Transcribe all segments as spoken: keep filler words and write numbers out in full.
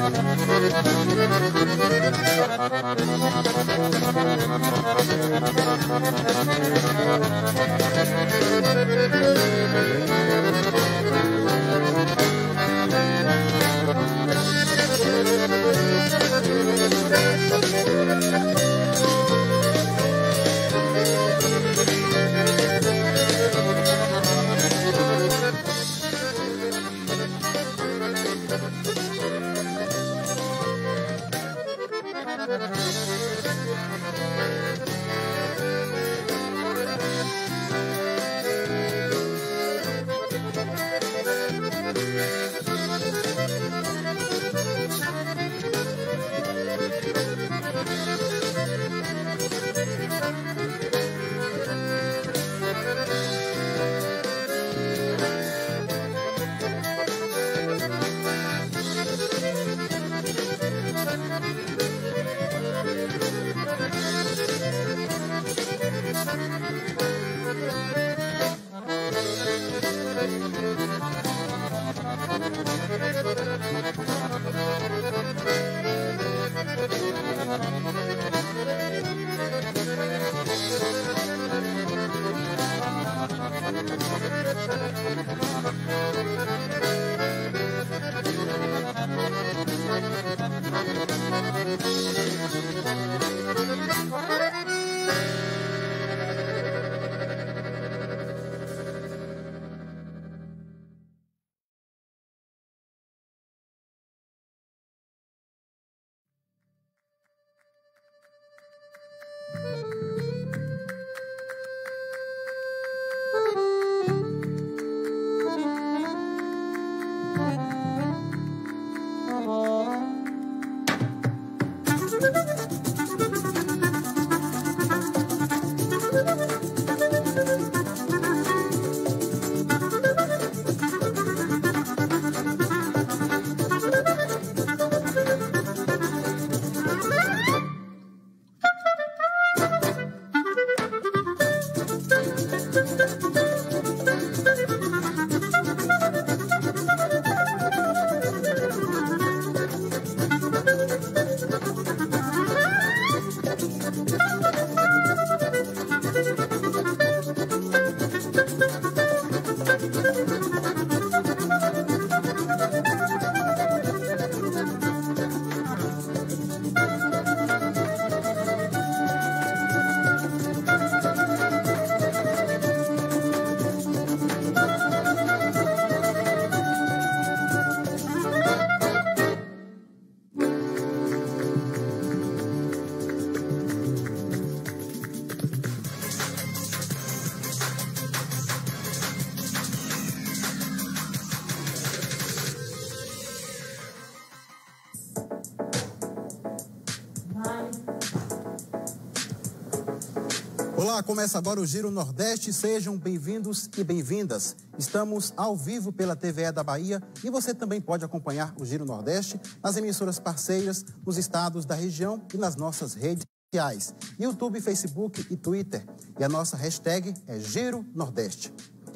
Olá, começa agora o Giro Nordeste, sejam bem-vindos e bem-vindas. Estamos ao vivo pela T V E da Bahia e você também pode acompanhar o Giro Nordeste nas emissoras parceiras, nos estados da região e nas nossas redes sociais, YouTube, Facebook e Twitter. E a nossa hashtag é Giro Nordeste.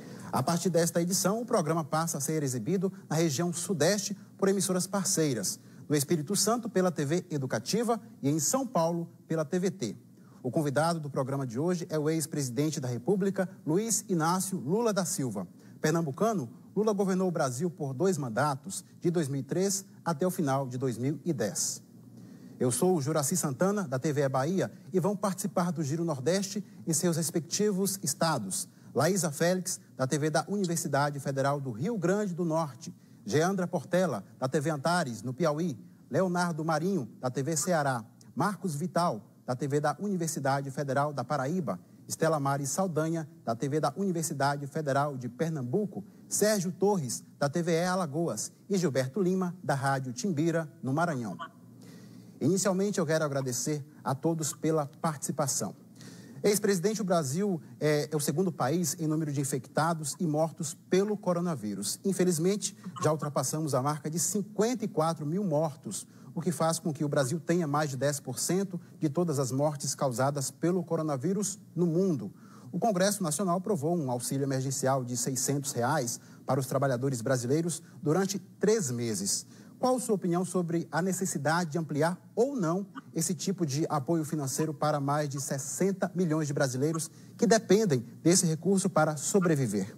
A partir desta edição, o programa passa a ser exibido na região Sudeste por emissoras parceiras, no Espírito Santo pela T V Educativa e em São Paulo pela T V T. O convidado do programa de hoje é o ex-presidente da República, Luiz Inácio Lula da Silva. Pernambucano, Lula governou o Brasil por dois mandatos, de dois mil e três até o final de dois mil e dez. Eu sou o Juraci Santana, da T V E Bahia, e vão participar do Giro Nordeste em seus respectivos estados. Laísa Félix, da T V da Universidade Federal do Rio Grande do Norte. Geandra Portela, da T V Antares, no Piauí. Leonardo Marinho, da T V Ceará. Marcos Vital, da T V da Universidade Federal da Paraíba. Estela Mari Saldanha, da T V da Universidade Federal de Pernambuco. Sérgio Torres, da T V E Alagoas. E Gilberto Lima, da Rádio Timbira, no Maranhão. Inicialmente, eu quero agradecer a todos pela participação. Ex-presidente, do Brasil é, é o segundo país em número de infectados e mortos pelo coronavírus. Infelizmente, já ultrapassamos a marca de cinquenta e quatro mil mortos, o que faz com que o Brasil tenha mais de dez por cento de todas as mortes causadas pelo coronavírus no mundo. O Congresso Nacional aprovou um auxílio emergencial de seiscentos reais para os trabalhadores brasileiros durante três meses. qual a sua opinião sobre a necessidade de ampliar ou não esse tipo de apoio financeiro para mais de sessenta milhões de brasileiros que dependem desse recurso para sobreviver?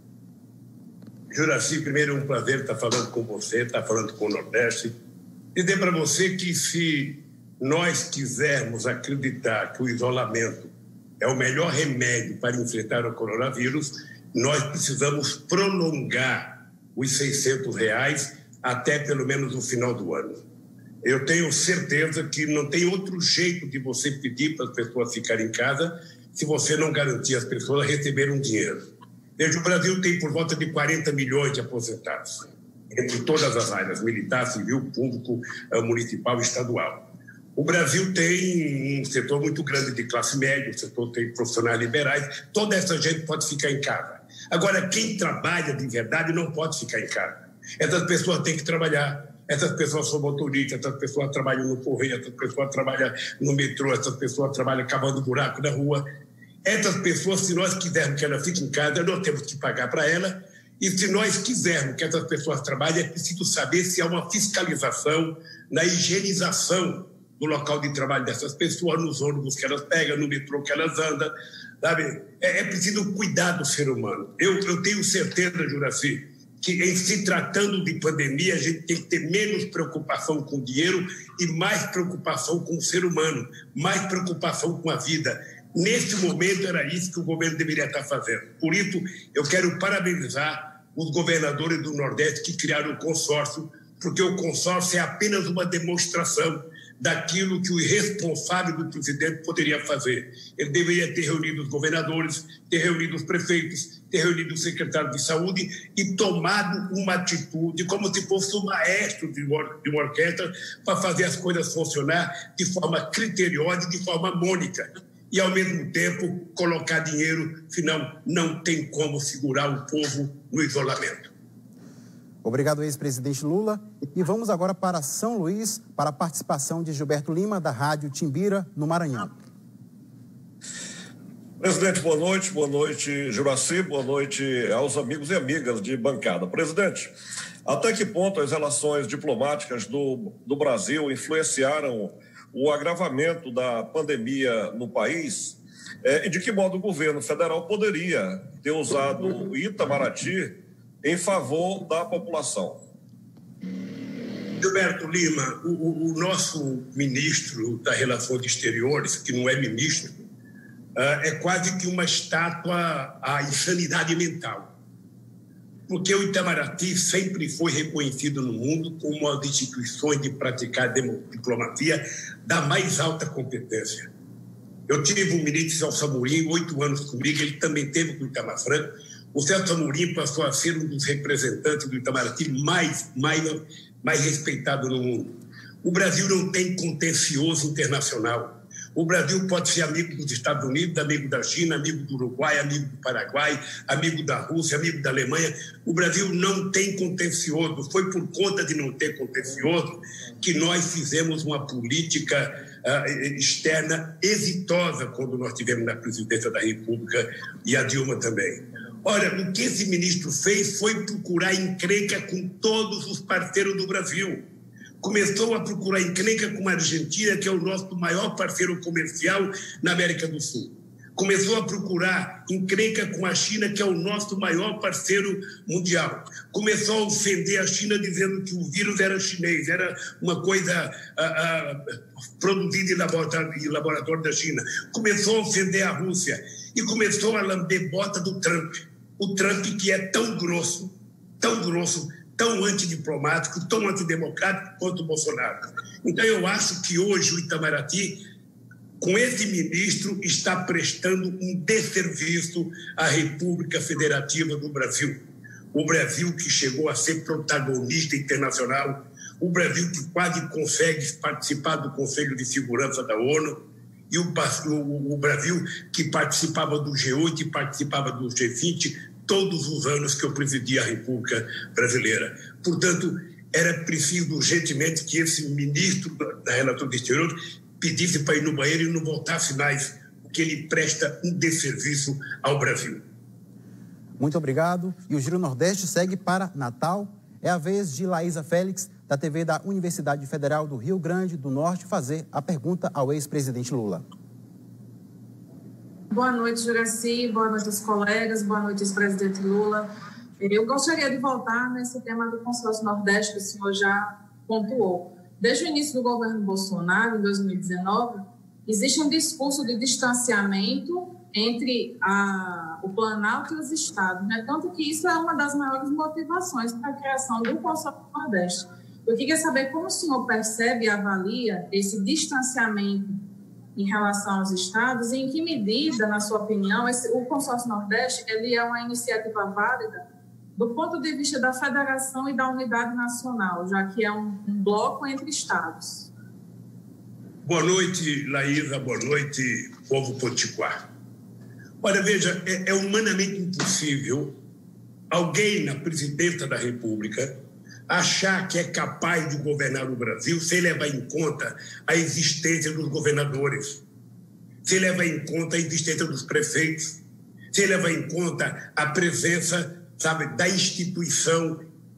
Juraci, primeiro é um prazer estar falando com você, estar falando com o Nordeste. Dizer para você que se nós quisermos acreditar que o isolamento é o melhor remédio para enfrentar o coronavírus, nós precisamos prolongar os seiscentos reais até pelo menos o final do ano. Eu tenho certeza que não tem outro jeito de você pedir para as pessoas ficarem em casa se você não garantir às pessoas receberem um dinheiro. Veja, o Brasil tem por volta de quarenta milhões de aposentados, entre todas as áreas, militar, civil, público, municipal e estadual. O Brasil tem um setor muito grande de classe média, o setor tem profissionais liberais, toda essa gente pode ficar em casa. Agora, quem trabalha de verdade não pode ficar em casa. Essas pessoas têm que trabalhar, essas pessoas são motoristas, essas pessoas trabalham no correio, essas pessoas trabalham no metrô, essas pessoas trabalham cavando buraco na rua. Essas pessoas, se nós quisermos que elas fiquem em casa, nós temos que pagar para ela. E se nós quisermos que essas pessoas trabalhem, é preciso saber se há uma fiscalização na higienização do local de trabalho dessas pessoas, nos ônibus que elas pegam, no metrô que elas andam, sabe? É, é preciso cuidar do ser humano. Eu, eu tenho certeza, Juraci, que em se tratando de pandemia, a gente tem que ter menos preocupação com o dinheiro e mais preocupação com o ser humano, mais preocupação com a vida. Nesse momento, era isso que o governo deveria estar fazendo. Por isso, eu quero parabenizar os governadores do Nordeste que criaram o consórcio, porque o consórcio é apenas uma demonstração daquilo que o irresponsável do presidente poderia fazer. Ele deveria ter reunido os governadores, ter reunido os prefeitos, ter reunido o secretário de saúde e tomado uma atitude como se fosse um maestro de uma, de uma orquestra para fazer as coisas funcionar de forma criteriosa e de forma harmônica. E, ao mesmo tempo, colocar dinheiro, senão não tem como segurar o povo no isolamento. Obrigado, ex-presidente Lula. E vamos agora para São Luís, para a participação de Gilberto Lima, da Rádio Timbira, no Maranhão. Presidente, boa noite. Boa noite, Juraci. Boa noite aos amigos e amigas de bancada. Presidente, até que ponto as relações diplomáticas do, do Brasil influenciaram o agravamento da pandemia no país, é, e de que modo o governo federal poderia ter usado o Itamaraty em favor da população? Gilberto Lima, o, o nosso ministro das Relações Exteriores, que não é ministro, uh, é quase que uma estátua à insanidade mental. Porque o Itamaraty sempre foi reconhecido no mundo como uma das instituições de praticar diplomacia da mais alta competência. Eu tive um ministro, Celso Amorim, oito anos comigo, ele também teve com o Itamar Franco. O Celso Amorim passou a ser um dos representantes do Itamaraty mais, mais, mais respeitado no mundo. O Brasil não tem contencioso internacional. O Brasil pode ser amigo dos Estados Unidos, amigo da China, amigo do Uruguai, amigo do Paraguai, amigo da Rússia, amigo da Alemanha. O Brasil não tem contencioso. Foi por conta de não ter contencioso que nós fizemos uma política uh, externa exitosa quando nós tivemos na presidência da República e a Dilma também. Olha, o que esse ministro fez foi procurar encrenca com todos os parceiros do Brasil. Começou a procurar encrenca com a Argentina, que é o nosso maior parceiro comercial na América do Sul. Começou a procurar encrenca com a China, que é o nosso maior parceiro mundial. Começou a ofender a China dizendo que o vírus era chinês, era uma coisa ah, ah, produzida em laboratório, em laboratório da China. Começou a ofender a Rússia e começou a lamber bota do Trump. O Trump que é tão grosso, tão grosso, tão antidiplomático, tão antidemocrático quanto o Bolsonaro. Então, eu acho que hoje o Itamaraty, com esse ministro, está prestando um desserviço à República Federativa do Brasil. O Brasil que chegou a ser protagonista internacional, o Brasil que quase consegue participar do Conselho de Segurança da ONU, e o, o, o Brasil que participava do G oito e participava do G vinte, todos os anos que eu presidi a República Brasileira. Portanto, era preciso urgentemente que esse ministro da Relações Exteriores pedisse para ir no banheiro e não voltasse mais, porque ele presta um desserviço ao Brasil. Muito obrigado. E o Giro Nordeste segue para Natal. É a vez de Laísa Félix da T V da Universidade Federal do Rio Grande do Norte, fazer a pergunta ao ex-presidente Lula. Boa noite, Juraci. Boa noite aos colegas. Boa noite, ex-presidente Lula. Eu gostaria de voltar nesse tema do consórcio Nordeste que o senhor já pontuou. Desde o início do governo Bolsonaro, em dois mil e dezenove, existe um discurso de distanciamento entre a, o Planalto e os estados, né? Tanto que isso é uma das maiores motivações para a criação do consórcio Nordeste. Eu queria saber como o senhor percebe e avalia esse distanciamento em relação aos estados e em que medida, na sua opinião, esse, o consórcio Nordeste ele é uma iniciativa válida do ponto de vista da federação e da unidade nacional, já que é um, um bloco entre estados. Boa noite, Laísa. Boa noite, povo potiguar. Olha, veja, é, é humanamente impossível alguém na presidência da República achar que é capaz de governar o Brasil sem levar em conta a existência dos governadores, sem levar em conta a existência dos prefeitos, sem levar em conta a presença, sabe, da instituição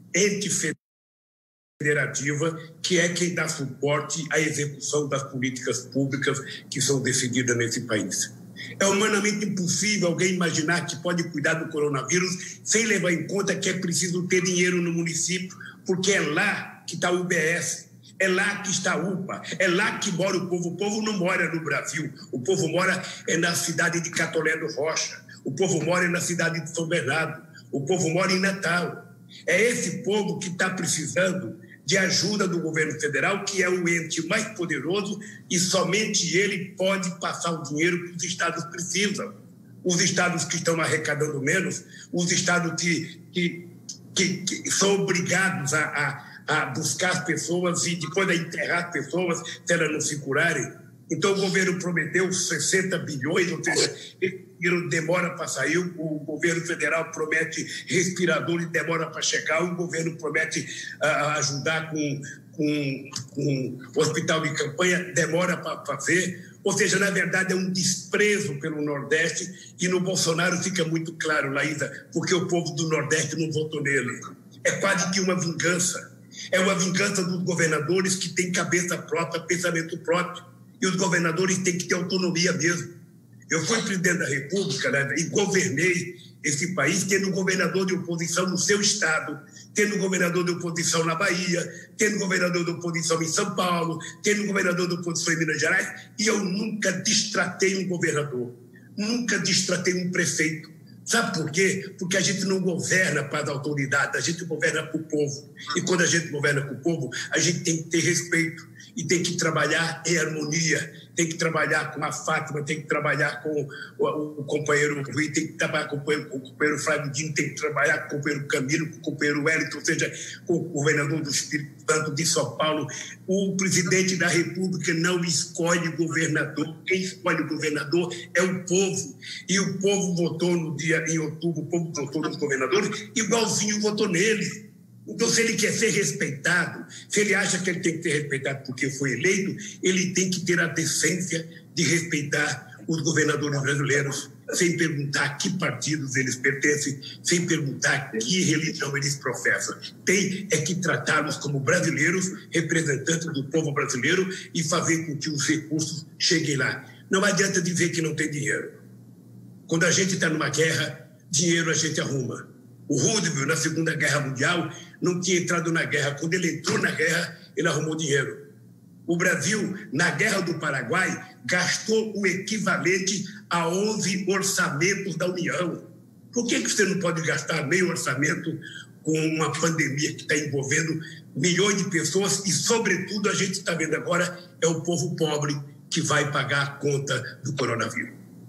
antifederativa, que é quem dá suporte à execução das políticas públicas que são decididas nesse país. É humanamente impossível alguém imaginar que pode cuidar do coronavírus sem levar em conta que é preciso ter dinheiro no município, porque é lá que está o U B S, é lá que está a U P A, é lá que mora o povo. O povo não mora no Brasil, o povo mora é na cidade de Catolé do Rocha, o povo mora na cidade de São Bernardo, o povo mora em Natal. É esse povo que está precisando de ajuda do governo federal, que é o ente mais poderoso e somente ele pode passar o dinheiro que os estados precisam. Os estados que estão arrecadando menos, os estados que, que, que, que são obrigados a, a, a buscar as pessoas e depois a enterrar as pessoas se elas não se curarem. Então o governo prometeu sessenta bilhões, ou seja, ele demora para sair, o governo federal promete respirador e demora para chegar, o governo promete uh, ajudar com, com, com hospital de campanha, demora para fazer. Ou seja, na verdade é um desprezo pelo Nordeste e no Bolsonaro fica muito claro, Laísa, porque o povo do Nordeste não votou nele. É quase que uma vingança. É uma vingança dos governadores que têm cabeça própria, pensamento próprio. E os governadores têm que ter autonomia mesmo. Eu fui presidente da República, né, e governei esse país tendo governador de oposição no seu estado, tendo governador de oposição na Bahia, tendo governador de oposição em São Paulo, tendo governador de oposição em Minas Gerais, e eu nunca destratei um governador, nunca destratei um prefeito. Sabe por quê? Porque a gente não governa para as autoridades, a gente governa para o povo. E quando a gente governa para o povo, a gente tem que ter respeito e tem que trabalhar em harmonia, tem que trabalhar com a Fátima, tem que trabalhar com o, o companheiro Rui, tem que trabalhar com o companheiro, com o companheiro Flávio Dino, tem que trabalhar com o companheiro Camilo, com o companheiro Wellington, ou seja, com o governador do Espírito Santo de São Paulo. O presidente da República não escolhe governador, quem escolhe o governador é o povo. E o povo votou no dia, em outubro, o povo votou nos governadores, igualzinho votou neles. Então, se ele quer ser respeitado, se ele acha que ele tem que ser respeitado porque foi eleito, ele tem que ter a decência de respeitar os governadores brasileiros, sem perguntar a que partidos eles pertencem, sem perguntar que religião eles professam. Tem é que tratá-los como brasileiros, representantes do povo brasileiro, e fazer com que os recursos cheguem lá. Não adianta dizer que não tem dinheiro. Quando a gente está numa guerra, dinheiro a gente arruma. O Roosevelt, na Segunda Guerra Mundial, não tinha entrado na guerra. Quando ele entrou na guerra, ele arrumou dinheiro. O Brasil, na Guerra do Paraguai, gastou o equivalente a onze orçamentos da União. Por que que você não pode gastar meio orçamento com uma pandemia que está envolvendo milhões de pessoas e, sobretudo, a gente está vendo agora, é o povo pobre que vai pagar a conta do coronavírus.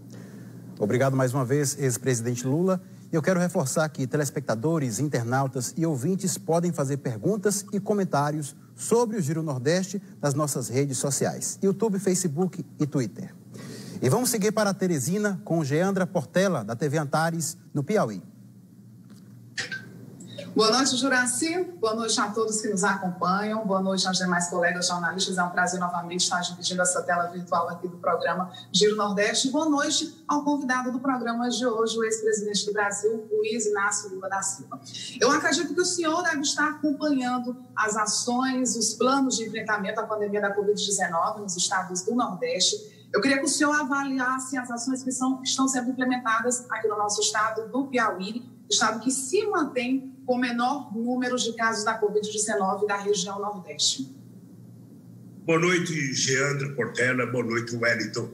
Obrigado mais uma vez, ex-presidente Lula. Eu quero reforçar que telespectadores, internautas e ouvintes podem fazer perguntas e comentários sobre o Giro Nordeste nas nossas redes sociais, YouTube, Facebook e Twitter. E vamos seguir para a Teresina com Geandra Portela, da T V Antares, no Piauí. Boa noite, Juraci. Boa noite a todos que nos acompanham. Boa noite aos demais colegas jornalistas. É um prazer novamente estar dividindo essa tela virtual aqui do programa Giro Nordeste. Boa noite ao convidado do programa de hoje, o ex-presidente do Brasil, Luiz Inácio Lula da Silva. Eu acredito que o senhor deve estar acompanhando as ações, os planos de enfrentamento à pandemia da covid dezenove nos estados do Nordeste. Eu queria que o senhor avaliasse as ações que são, estão sendo implementadas aqui no nosso estado do Piauí, estado que se mantém com o menor número de casos da covid dezenove da região Nordeste. Boa noite, Geandra Portela. Boa noite, Wellington.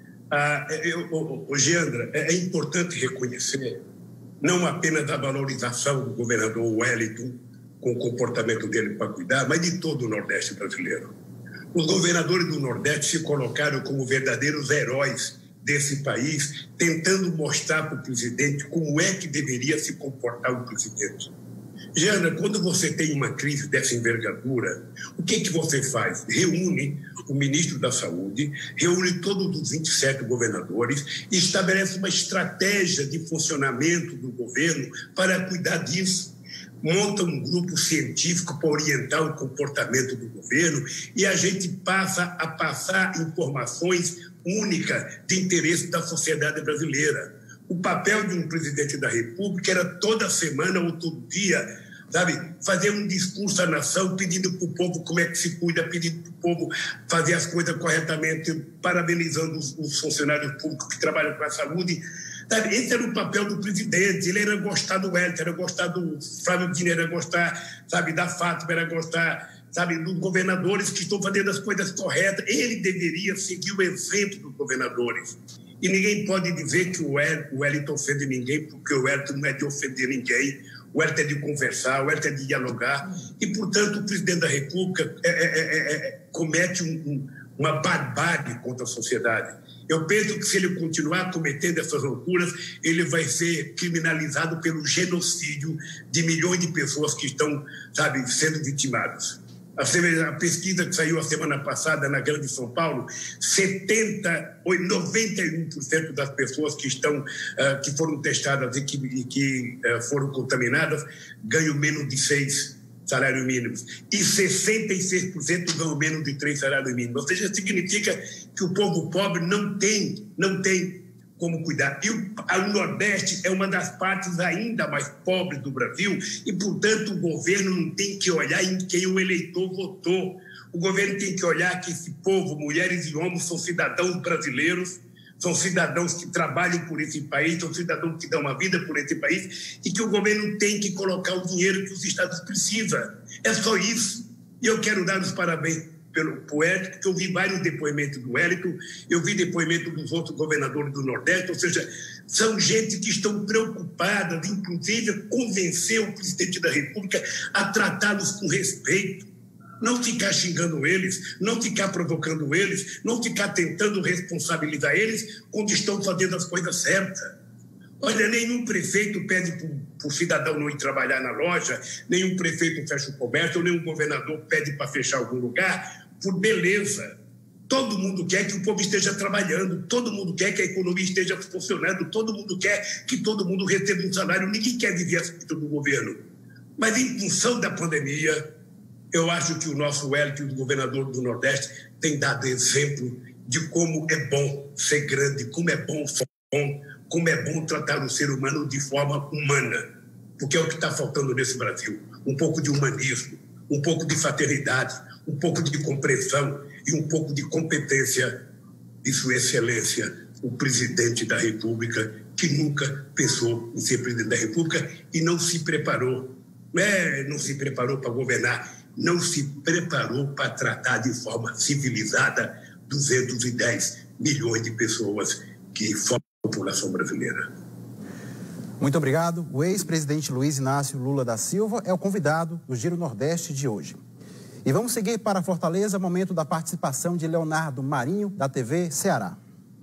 Ah, eu, oh, oh, Geandra, é importante reconhecer não apenas a valorização do governador Wellington com o comportamento dele para cuidar, mas de todo o Nordeste brasileiro. Os governadores do Nordeste se colocaram como verdadeiros heróis desse país, tentando mostrar para o presidente como é que deveria se comportar o presidente. Jana, quando você tem uma crise dessa envergadura, o que, que você faz? Reúne o ministro da Saúde, reúne todos os vinte e sete governadores e estabelece uma estratégia de funcionamento do governo para cuidar disso. Monta um grupo científico para orientar o comportamento do governo e a gente passa a passar informações únicas de interesse da sociedade brasileira. O papel de um presidente da República era toda semana ou todo dia, sabe, fazer um discurso à nação pedindo para o povo como é que se cuida, pedindo para o povo fazer as coisas corretamente, parabenizando os, os funcionários públicos que trabalham com a saúde. Sabe, esse era o papel do presidente. Ele era gostar do Wellington, era gostar do Flávio Dino, era gostar, sabe, da Fátima, era gostar, sabe, dos governadores que estão fazendo as coisas corretas. Ele deveria seguir o exemplo dos governadores. E ninguém pode dizer que o Wellington ofende ninguém, porque o Wellington não é de ofender ninguém, o Wellington é de conversar, o Wellington é de dialogar. E, portanto, o presidente da República é, é, é, é, comete um, um, uma barbárie contra a sociedade. Eu penso que se ele continuar cometendo essas loucuras, ele vai ser criminalizado pelo genocídio de milhões de pessoas que estão, sabe, sendo vitimadas. A pesquisa que saiu a semana passada na Grande São Paulo, setenta, noventa e um por cento das pessoas que, estão, uh, que foram testadas e que, e que uh, foram contaminadas ganham menos de seis salários mínimos. E sessenta e seis por cento ganham menos de três salários mínimos. Ou seja, significa que o povo pobre não tem, não tem como cuidar. E o, o Nordeste é uma das partes ainda mais pobres do Brasil e, portanto, o governo não tem que olhar em quem o eleitor votou. O governo tem que olhar que esse povo, mulheres e homens, são cidadãos brasileiros, são cidadãos que trabalham por esse país, são cidadãos que dão uma vida por esse país e que o governo tem que colocar o dinheiro que os estados precisam. É só isso. E eu quero dar os parabéns pelo Wellington, porque eu vi vários depoimentos do Wellington, eu vi depoimentos dos outros governadores do Nordeste, ou seja, são gente que estão preocupadas, inclusive, convencer o presidente da República a tratá-los com respeito, não ficar xingando eles, não ficar provocando eles, não ficar tentando responsabilizar eles quando estão fazendo as coisas certas. Olha, nenhum prefeito pede para o cidadão não ir trabalhar na loja, nenhum prefeito fecha o comércio, nenhum governador pede para fechar algum lugar, por beleza. Todo mundo quer que o povo esteja trabalhando, todo mundo quer que a economia esteja funcionando, todo mundo quer que todo mundo receba um salário, ninguém quer viver a vida do governo. Mas em função da pandemia, eu acho que o nosso Wellington, o governador do Nordeste, tem dado exemplo de como é bom ser grande, como é bom ser bom, como é bom tratar o ser humano de forma humana, porque é o que está faltando nesse Brasil. Um pouco de humanismo, um pouco de fraternidade, um pouco de compreensão e um pouco de competência de Sua Excelência, o presidente da República, que nunca pensou em ser presidente da República e não se preparou, é, não se preparou para governar, não se preparou para tratar de forma civilizada duzentos e dez milhões de pessoas que formam a população brasileira. Muito obrigado. O ex-presidente Luiz Inácio Lula da Silva é o convidado do Giro Nordeste de hoje. E vamos seguir para Fortaleza, momento da participação de Leonardo Marinho, da T V Ceará.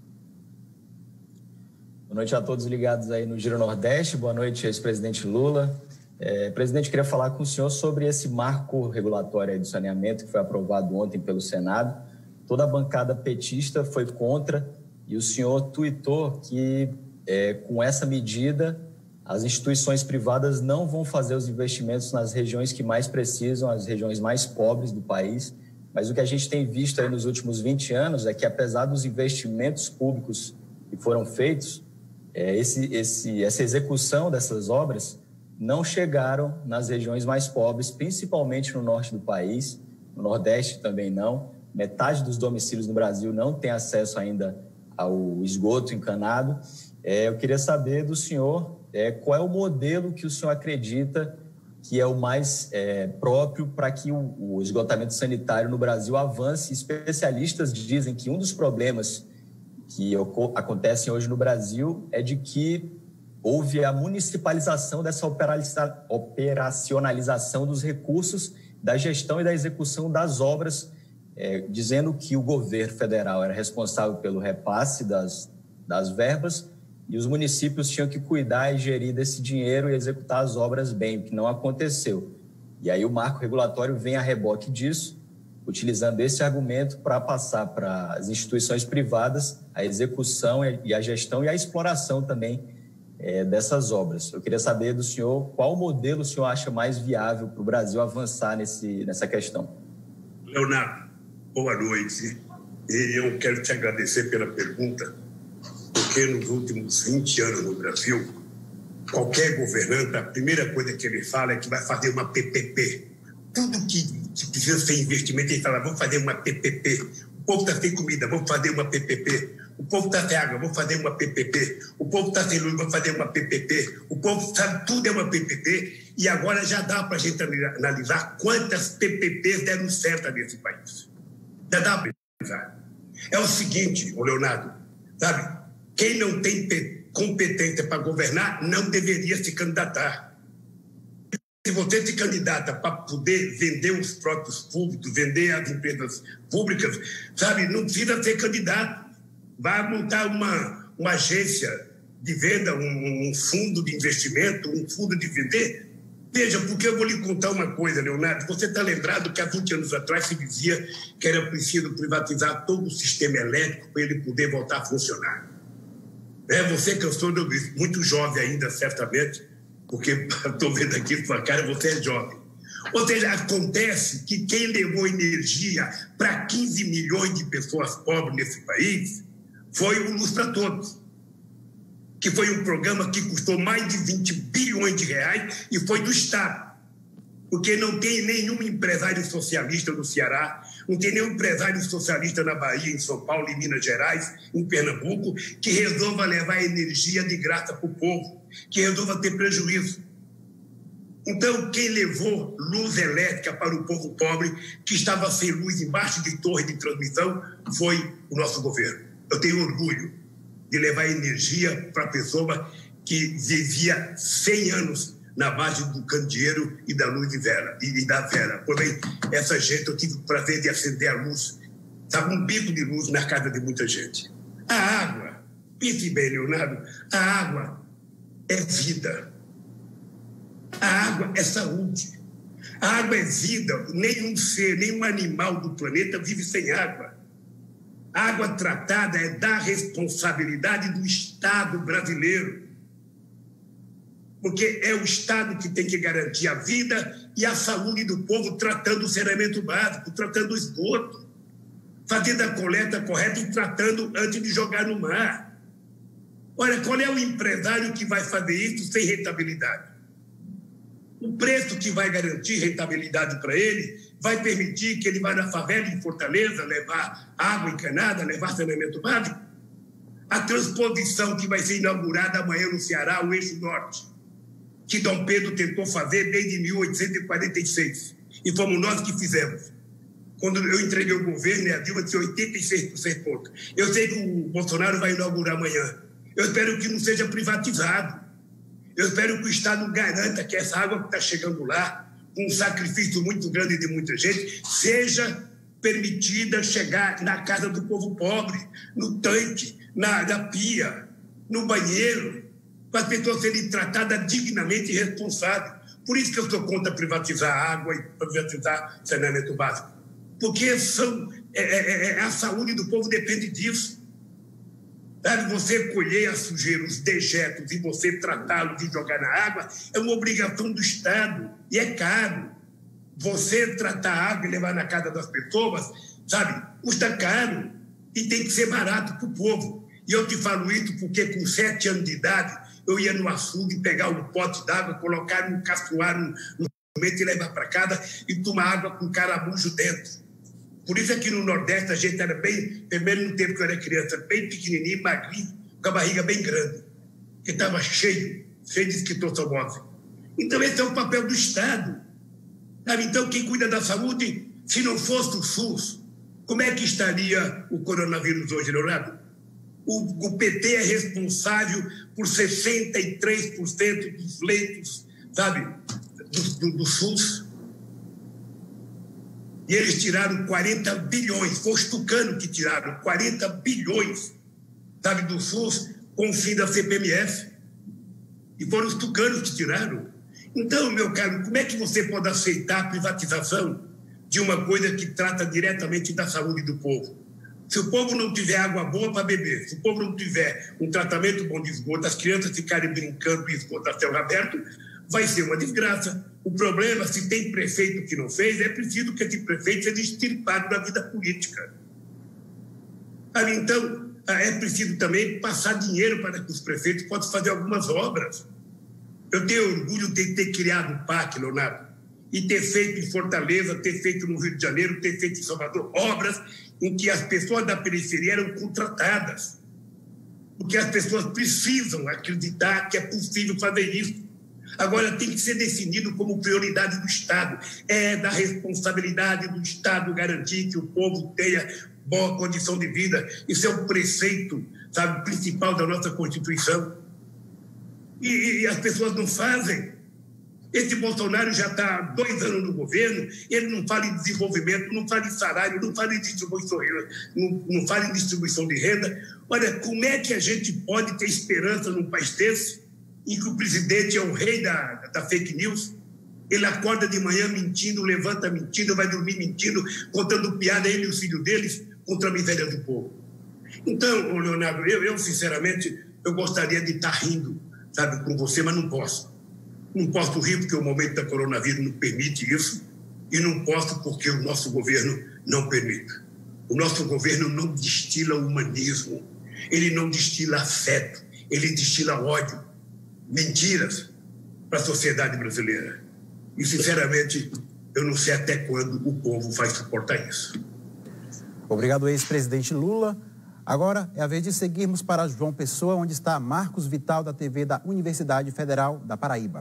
Boa noite a todos ligados aí no Giro Nordeste. Boa noite, ex-presidente Lula. É, presidente, queria falar com o senhor sobre esse marco regulatório aí do saneamento que foi aprovado ontem pelo Senado. Toda a bancada petista foi contra e o senhor tuitou que, é, com essa medida, as instituições privadas não vão fazer os investimentos nas regiões que mais precisam, as regiões mais pobres do país. Mas o que a gente tem visto aí nos últimos vinte anos é que, apesar dos investimentos públicos que foram feitos, é, esse, esse, essa execução dessas obras não chegaram nas regiões mais pobres, principalmente no norte do país, no nordeste também não. Metade dos domicílios no Brasil não tem acesso ainda ao esgoto encanado. É, eu queria saber do senhor é, qual é o modelo que o senhor acredita que é o mais é, próprio para que o, o esgotamento sanitário no Brasil avance. Especialistas dizem que um dos problemas que acontecem hoje no Brasil é de que houve a municipalização dessa operacionalização dos recursos da gestão e da execução das obras, é, dizendo que o governo federal era responsável pelo repasse das, das verbas e os municípios tinham que cuidar e gerir desse dinheiro e executar as obras bem, o que não aconteceu. E aí o marco regulatório vem a reboque disso, utilizando esse argumento para passar para as instituições privadas a execução e a gestão e a exploração também é, dessas obras. Eu queria saber do senhor qual modelo o senhor acha mais viável para o Brasil avançar nesse, nessa questão. Leonardo, boa noite. E eu quero te agradecer pela pergunta, porque nos últimos vinte anos no Brasil, qualquer governante, a primeira coisa que ele fala é que vai fazer uma P P P. Tudo que, que precisa ser investimento, ele fala, vamos fazer uma P P P. O povo está sem comida, vamos fazer uma P P P. O povo está sem água, vamos fazer uma P P P. O povo está sem luz, vamos fazer uma P P P. O povo sabe, tudo é uma P P P. E agora já dá para a gente analisar quantas P P Ps deram certo nesse país. Já dá para analisar. É o seguinte, ô Leonardo, sabe? Quem não tem competência para governar não deveria se candidatar. Se você se candidata para poder vender os próprios públicos, vender as empresas públicas, sabe, não precisa ser candidato. Vai montar uma, uma agência de venda, um, um fundo de investimento, um fundo de vender. Veja, porque eu vou lhe contar uma coisa, Leonardo. Você está lembrado que há vinte anos atrás se dizia que era preciso privatizar todo o sistema elétrico para ele poder voltar a funcionar. É, você que eu sou muito jovem ainda, certamente, porque estou vendo aqui sua cara, você é jovem. Ou seja, acontece que quem levou energia para quinze milhões de pessoas pobres nesse país foi o Luz para Todos, que foi um programa que custou mais de vinte bilhões de reais e foi do Estado. Porque não tem nenhum empresário socialista no Ceará, não tem nenhum empresário socialista na Bahia, em São Paulo, em Minas Gerais, em Pernambuco, que resolva levar energia de graça para o povo, que resolva ter prejuízo. Então, quem levou luz elétrica para o povo pobre, que estava sem luz embaixo de torre de transmissão, foi o nosso governo. Eu tenho orgulho de levar energia para a pessoa que vivia cem anos na base do candeeiro e da luz de Vera, e da Vera. Porém, essa gente, eu tive o prazer de acender a luz, estava um bico de luz na casa de muita gente. A água, pense bem, Leonardo, a água é vida. A água é saúde. A água é vida. Nenhum ser, nenhum animal do planeta vive sem água. A água tratada é da responsabilidade do Estado brasileiro. Porque é o Estado que tem que garantir a vida e a saúde do povo, tratando o saneamento básico, tratando o esgoto, fazendo a coleta correta e tratando antes de jogar no mar. Olha, qual é o empresário que vai fazer isso sem rentabilidade? O preço que vai garantir rentabilidade para ele vai permitir que ele vá na favela em Fortaleza levar água encanada, levar saneamento básico? A transposição que vai ser inaugurada amanhã no Ceará, o Eixo Norte, que Dom Pedro tentou fazer desde mil oitocentos e quarenta e seis. E fomos nós que fizemos. Quando eu entreguei o governo, a Dilma tinha oitenta e seis por cento. Eu sei que o Bolsonaro vai inaugurar amanhã. Eu espero que não seja privatizado. Eu espero que o Estado garanta que essa água que está chegando lá, com um sacrifício muito grande de muita gente, seja permitida chegar na casa do povo pobre, no tanque, na, na pia, no banheiro, para as pessoas serem tratadas dignamente e responsáveis. Por isso que eu sou contra privatizar a água e privatizar saneamento básico. Porque são, é, é, é, a saúde do povo depende disso. Sabe, você colher a sujeira, os dejetos e você tratá-los e jogar na água é uma obrigação do Estado e é caro. Você tratar a água e levar na casa das pessoas, sabe, custa caro e tem que ser barato para o povo. E eu te falo isso porque com sete anos de idade eu ia no açude pegar um pote d'água, colocar no caçoar, no, no e levar para casa e tomar água com caramujo dentro. Por isso aqui no Nordeste a gente era bem, pelo menos no tempo que eu era criança, bem pequenininho, magrinho, com a barriga bem grande, que estava cheio, cheio de esquistossomose. Então esse é o papel do Estado. Sabe? Então quem cuida da saúde, se não fosse o SUS, como é que estaria o coronavírus hoje, Leonardo? O, o P T é responsável por sessenta e três por cento dos leitos, sabe, do, do, do SUS. E eles tiraram quarenta bilhões, foi os tucanos que tiraram quarenta bilhões, sabe, do SUS com o fim da C P M F. E foram os tucanos que tiraram. Então, meu caro, como é que você pode aceitar a privatização de uma coisa que trata diretamente da saúde do povo? Se o povo não tiver água boa para beber, se o povo não tiver um tratamento bom de esgoto, as crianças ficarem brincando em esgoto a céu aberto, vai ser uma desgraça. O problema, se tem prefeito que não fez, é preciso que esse prefeito seja extirpado da vida política. Então, é preciso também passar dinheiro para que os prefeitos possam fazer algumas obras. Eu tenho orgulho de ter criado o P A C, Leonardo, e ter feito em Fortaleza, ter feito no Rio de Janeiro, ter feito em Salvador, obras em que as pessoas da periferia eram contratadas. Porque as pessoas precisam acreditar que é possível fazer isso. Agora, tem que ser definido como prioridade do Estado. É da responsabilidade do Estado garantir que o povo tenha boa condição de vida. Isso é o preceito, sabe, principal da nossa Constituição. E, e as pessoas não fazem. Esse Bolsonaro já está há dois anos no governo, ele não fala em desenvolvimento, não fala em salário, não fala em distribuição, não, não fala em distribuição de renda. Olha, como é que a gente pode ter esperança num país desse, em que o presidente é o rei da, da fake news? Ele acorda de manhã mentindo, levanta mentindo, vai dormir mentindo, contando piada, ele e os filhos deles, contra a miséria do povo. Então, Leonardo, eu, eu sinceramente, eu gostaria de estar rindo, sabe, com você, mas não posso. Não posso rir porque o momento da coronavírus não permite isso e não posso porque o nosso governo não permite. O nosso governo não destila humanismo, ele não destila afeto, ele destila ódio, mentiras para a sociedade brasileira. E, sinceramente, eu não sei até quando o povo vai suportar isso. Obrigado, ex-presidente Lula. Agora é a vez de seguirmos para João Pessoa, onde está Marcos Vital, da T V da Universidade Federal da Paraíba.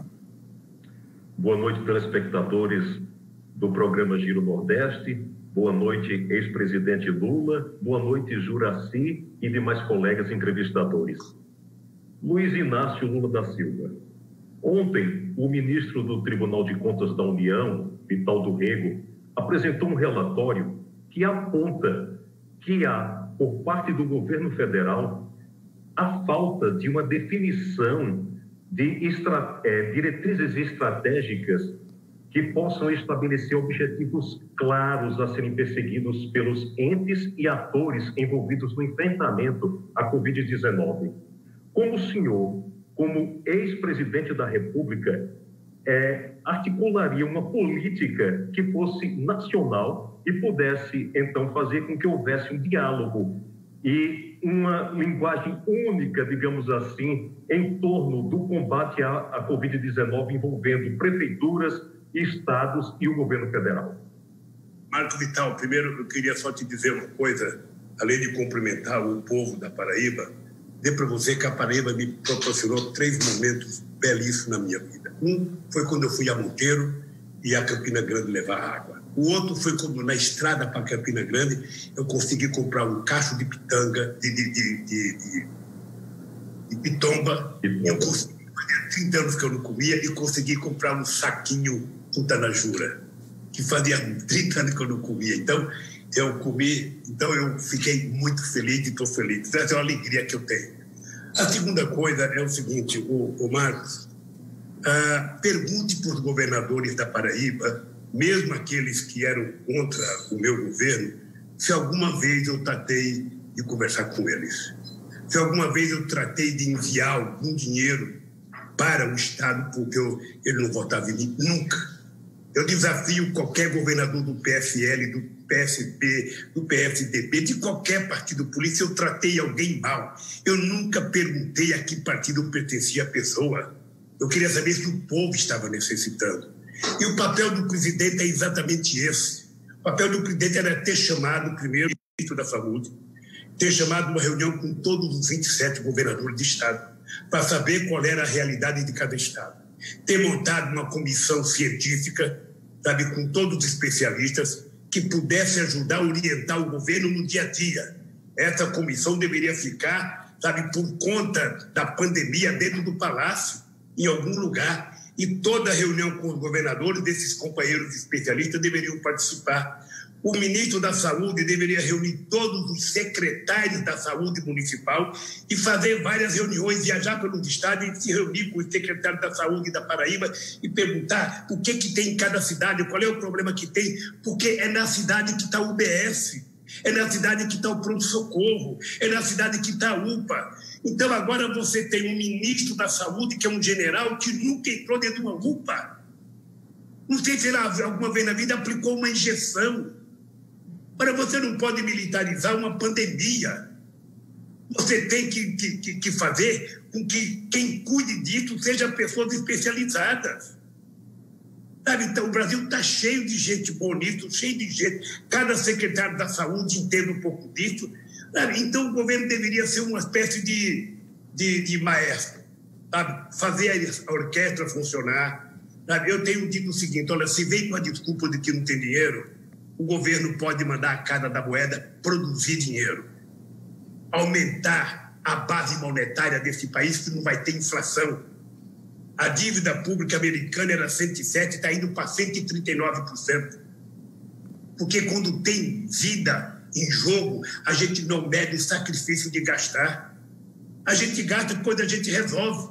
Boa noite, telespectadores do programa Giro Nordeste. Boa noite, ex-presidente Lula. Boa noite, Juraci e demais colegas entrevistadores. Luiz Inácio Lula da Silva. Ontem, o ministro do Tribunal de Contas da União, Vital do Rego, apresentou um relatório que aponta que há, por parte do governo federal, a falta de uma definição de estra... é, diretrizes estratégicas que possam estabelecer objetivos claros a serem perseguidos pelos entes e atores envolvidos no enfrentamento à covid dezenove. Como o senhor, como ex-presidente da República, é, articularia uma política que fosse nacional e pudesse, então, fazer com que houvesse um diálogo e uma linguagem única, digamos assim, em torno do combate à, à covid dezenove, envolvendo prefeituras, estados e o governo federal? Marco Vital, primeiro eu queria só te dizer uma coisa, além de cumprimentar o povo da Paraíba, dizer para você que a Paraíba me proporcionou três momentos belíssimos na minha vida. Um foi quando eu fui a Monteiro e a Campina Grande levar água. O outro foi quando, na estrada para Campina Grande, eu consegui comprar um cacho de pitanga, de, de, de, de, de, de pitomba. E eu consegui, fazia trinta anos que eu não comia, e consegui comprar um saquinho com tanajura, que fazia trinta anos que eu não comia. Então, eu comi, então eu fiquei muito feliz e estou feliz. Essa é uma alegria que eu tenho. A segunda coisa é o seguinte, o, o Marcos, ah, pergunte para os governadores da Paraíba, mesmo aqueles que eram contra o meu governo, se alguma vez eu tratei de conversar com eles. se alguma vez eu tratei de enviar algum dinheiro para o Estado porque eu, ele não votava em mim, nunca. Eu desafio qualquer governador do P F L, do P S B, do P S D B, de qualquer partido político, se eu tratei alguém mal. Eu nunca perguntei a que partido pertencia a pessoa. Eu queria saber se o povo estava necessitando. E o papel do presidente é exatamente esse. O papel do presidente era ter chamado primeiro o ministro da Saúde, ter chamado uma reunião com todos os vinte e sete governadores de estado, para saber qual era a realidade de cada estado. Ter montado uma comissão científica, sabe, com todos os especialistas, que pudesse ajudar a orientar o governo no dia a dia. Essa comissão deveria ficar, sabe, por conta da pandemia dentro do Palácio, em algum lugar, e toda reunião com os governadores, desses companheiros especialistas, deveriam participar. O ministro da Saúde deveria reunir todos os secretários da Saúde municipal e fazer várias reuniões, viajar pelos estados e se reunir com os secretários da Saúde da Paraíba e perguntar o que, que tem em cada cidade, qual é o problema que tem, porque é na cidade que está o U B S, é na cidade que está o pronto-socorro, é na cidade que está a U P A. Então, agora você tem um ministro da Saúde, que é um general, que nunca entrou dentro de uma U P A. Não sei se ele alguma vez na vida aplicou uma injeção. Agora, você não pode militarizar uma pandemia. Você tem que, que, que fazer com que quem cuide disso seja pessoas especializadas. Sabe? Então, o Brasil está cheio de gente boa nisso, cheio de gente. Cada secretário da Saúde entende um pouco disso. Sabe? Então, o governo deveria ser uma espécie de, de, de maestro, sabe? Fazer a orquestra funcionar. Sabe? Eu tenho dito o seguinte, olha, se vem com a desculpa de que não tem dinheiro, o governo pode mandar a cara da moeda produzir dinheiro, aumentar a base monetária desse país, que não vai ter inflação. A dívida pública americana era cento e sete, está indo para cento e trinta e nove por cento. Porque quando tem vida em jogo, a gente não mede o sacrifício de gastar. A gente gasta, depois a gente resolve.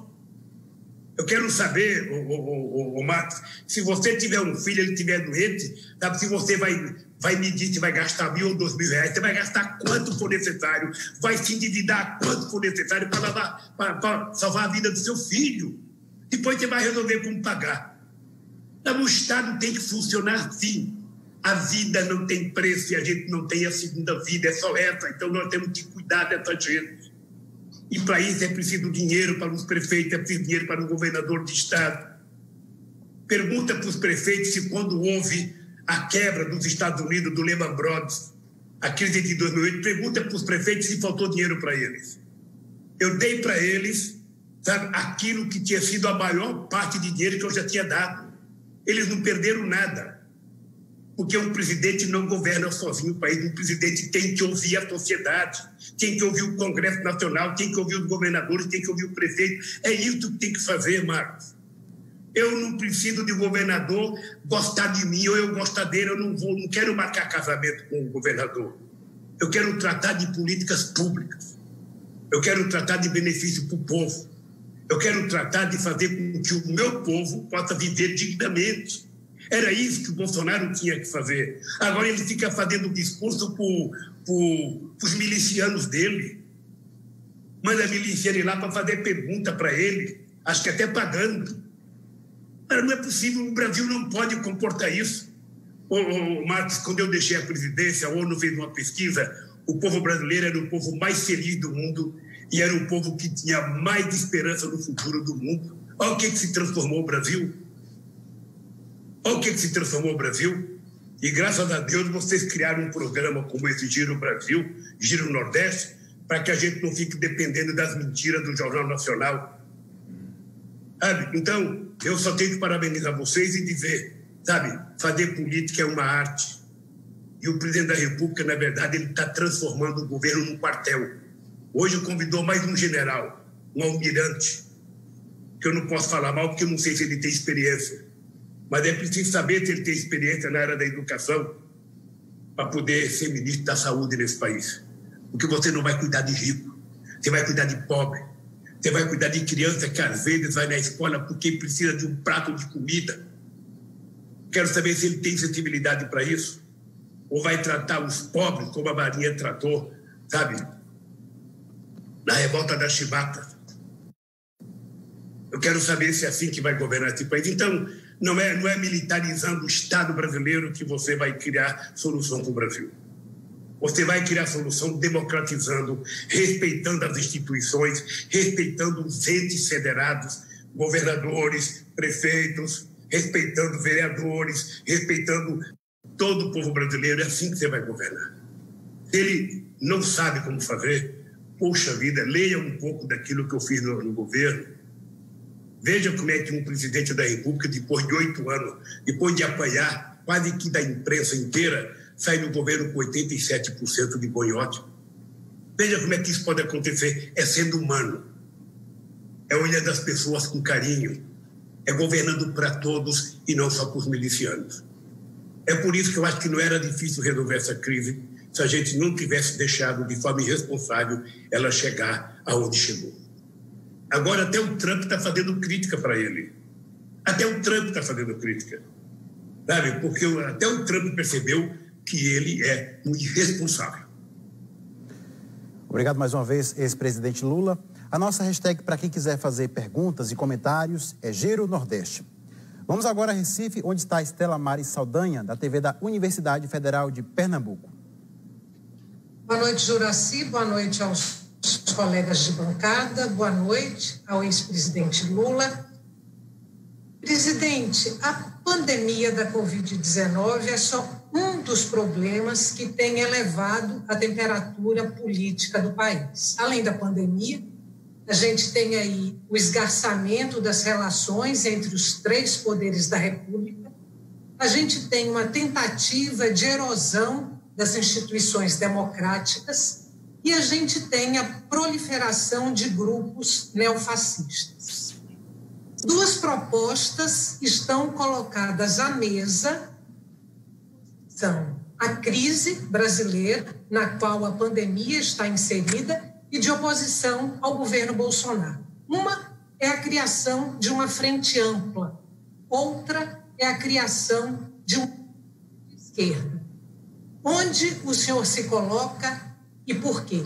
Eu quero saber, ô, ô, ô, ô, Marcos, se você tiver um filho, ele estiver doente, sabe, se você vai, vai medir se vai gastar mil ou dois mil reais, você vai gastar quanto for necessário, vai se endividar quanto for necessário para salvar a vida do seu filho. Depois você vai resolver como pagar. Então, o Estado tem que funcionar assim. A vida não tem preço e a gente não tem a segunda vida, é só essa. Então, nós temos que cuidar dessa gente. E para isso é preciso dinheiro para os prefeitos, é preciso dinheiro para o governador de estado. Pergunta para os prefeitos se quando houve a quebra dos Estados Unidos, do Lehman Brothers, a crise de dois mil e oito, pergunta para os prefeitos se faltou dinheiro para eles. Eu dei para eles, sabe, aquilo que tinha sido a maior parte de dinheiro que eu já tinha dado. Eles não perderam nada. Porque um presidente não governa sozinho o país, um presidente tem que ouvir a sociedade, tem que ouvir o Congresso Nacional, tem que ouvir os governadores, tem que ouvir o prefeito. É isso que tem que fazer, Marcos. Eu não preciso de governador gostar de mim ou eu gostar dele, eu não, vou, não quero marcar casamento com o governador. Eu quero tratar de políticas públicas, eu quero tratar de benefício para o povo, eu quero tratar de fazer com que o meu povo possa viver dignamente. Era isso que o Bolsonaro tinha que fazer. Agora ele fica fazendo discurso para os milicianos dele. Manda miliciano ir lá para fazer pergunta para ele, acho que até pagando. Mas não é possível, o Brasil não pode comportar isso. Ô, ô, Marcos, quando eu deixei a presidência, a ONU fez uma pesquisa, o povo brasileiro era o povo mais feliz do mundo e era o povo que tinha mais esperança no futuro do mundo. Olha o que, que se transformou o Brasil. Olha o que, que se transformou o Brasil. E graças a Deus vocês criaram um programa como esse Giro Brasil, Giro Nordeste, para que a gente não fique dependendo das mentiras do Jornal Nacional. Sabe? Então, eu só tenho que parabenizar vocês e dizer, sabe, fazer política é uma arte. E o presidente da República, na verdade, ele está transformando o governo num quartel. Hoje convidou mais um general, um almirante, que eu não posso falar mal porque eu não sei se ele tem experiência. Mas é preciso saber se ele tem experiência na área da educação para poder ser ministro da saúde nesse país. Porque você não vai cuidar de rico, você vai cuidar de pobre, você vai cuidar de criança que às vezes vai na escola porque precisa de um prato de comida. Quero saber se ele tem sensibilidade para isso. Ou vai tratar os pobres como a Marinha tratou, sabe? na revolta da chibata. Eu quero saber se é assim que vai governar esse país. Então, não é, não é militarizando o Estado brasileiro que você vai criar solução para o Brasil. Você vai criar solução democratizando, respeitando as instituições, respeitando os entes federados, governadores, prefeitos, respeitando vereadores, respeitando todo o povo brasileiro. É assim que você vai governar. Se ele não sabe como fazer, poxa vida, leia um pouco daquilo que eu fiz no, no governo. Veja como é que um presidente da República, depois de oito anos, depois de apanhar quase que da imprensa inteira, sai do governo com oitenta e sete por cento de boiote. Veja como é que isso pode acontecer. É sendo humano. É olhando as pessoas com carinho. É governando para todos e não só para os milicianos. É por isso que eu acho que não era difícil resolver essa crise se a gente não tivesse deixado de forma irresponsável ela chegar aonde chegou. Agora até o Trump está fazendo crítica para ele. Até o Trump está fazendo crítica. Sabe? Porque até o Trump percebeu que ele é um irresponsável. Obrigado mais uma vez, ex-presidente Lula. A nossa hashtag para quem quiser fazer perguntas e comentários é Giro Nordeste. Vamos agora a Recife, onde está a Estela Maris Saldanha, da T V da Universidade Federal de Pernambuco. Boa noite, Juracy. Boa noite aos colegas de bancada. Boa noite ao ex-presidente Lula. Presidente, a pandemia da covid dezenove é só um dos problemas que tem elevado a temperatura política do país. Além da pandemia, a gente tem aí o esgarçamento das relações entre os três poderes da República. A gente tem uma tentativa de erosão das instituições democráticas e a gente tem a proliferação de grupos neofascistas. Duas propostas estão colocadas à mesa, são a crise brasileira, na qual a pandemia está inserida, e de oposição ao governo Bolsonaro. Uma é a criação de uma frente ampla, outra é a criação de uma esquerda. Onde o senhor se coloca e por quê?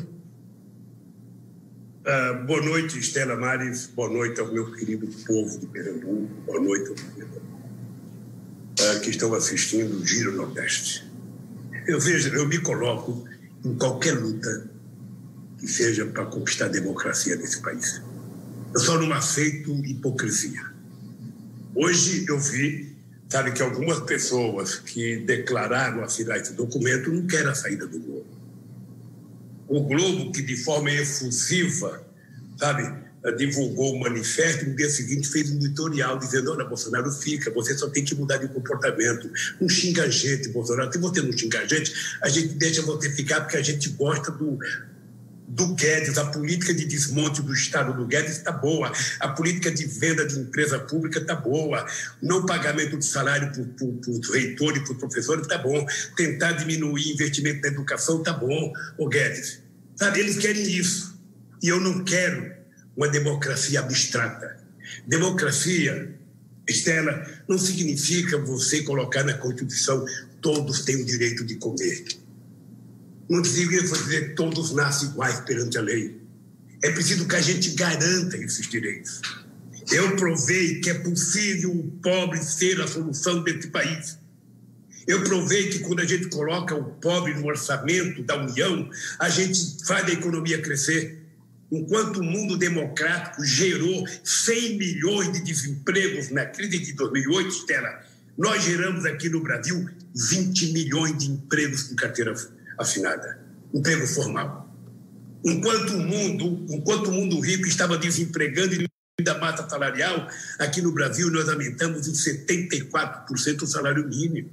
Uh, boa noite, Estela Maris. Boa noite ao meu querido povo de Pernambuco. Boa noite aos uh, que estão assistindo o Giro Nordeste. Eu vejo, eu me coloco em qualquer luta que seja para conquistar a democracia nesse país. Eu só não aceito hipocrisia. Hoje eu vi, sabe, que algumas pessoas que declararam assinar esse documento não querem a saída do Globo. O Globo, que de forma efusiva, sabe, divulgou o manifesto, no dia seguinte fez um editorial dizendo: olha, Bolsonaro, fica, você só tem que mudar de comportamento. Não xinga a gente, Bolsonaro. Se você não xinga a gente, a gente deixa você ficar porque a gente gosta do, do Guedes. A política de desmonte do Estado do Guedes está boa. A política de venda de empresa pública está boa. O não pagamento de salário para os reitores e para os professores está bom. Tentar diminuir investimento na educação está bom, ô Guedes. Sabe, eles querem isso. E eu não quero uma democracia abstrata. Democracia, Estela, não significa você colocar na Constituição todos têm o direito de comer. Não significa dizer todos nascem iguais perante a lei. É preciso que a gente garanta esses direitos. Eu provei que é possível o pobre ser a solução desse país. Eu provei que quando a gente coloca o pobre no orçamento da União, a gente faz a economia crescer. Enquanto o mundo democrático gerou cem milhões de desempregos na crise de dois mil e oito, Estela, nós geramos aqui no Brasil vinte milhões de empregos com carteira assinada, emprego formal. Enquanto o mundo, enquanto o mundo rico estava desempregando e da massa salarial, aqui no Brasil nós aumentamos em setenta e quatro por cento o salário mínimo.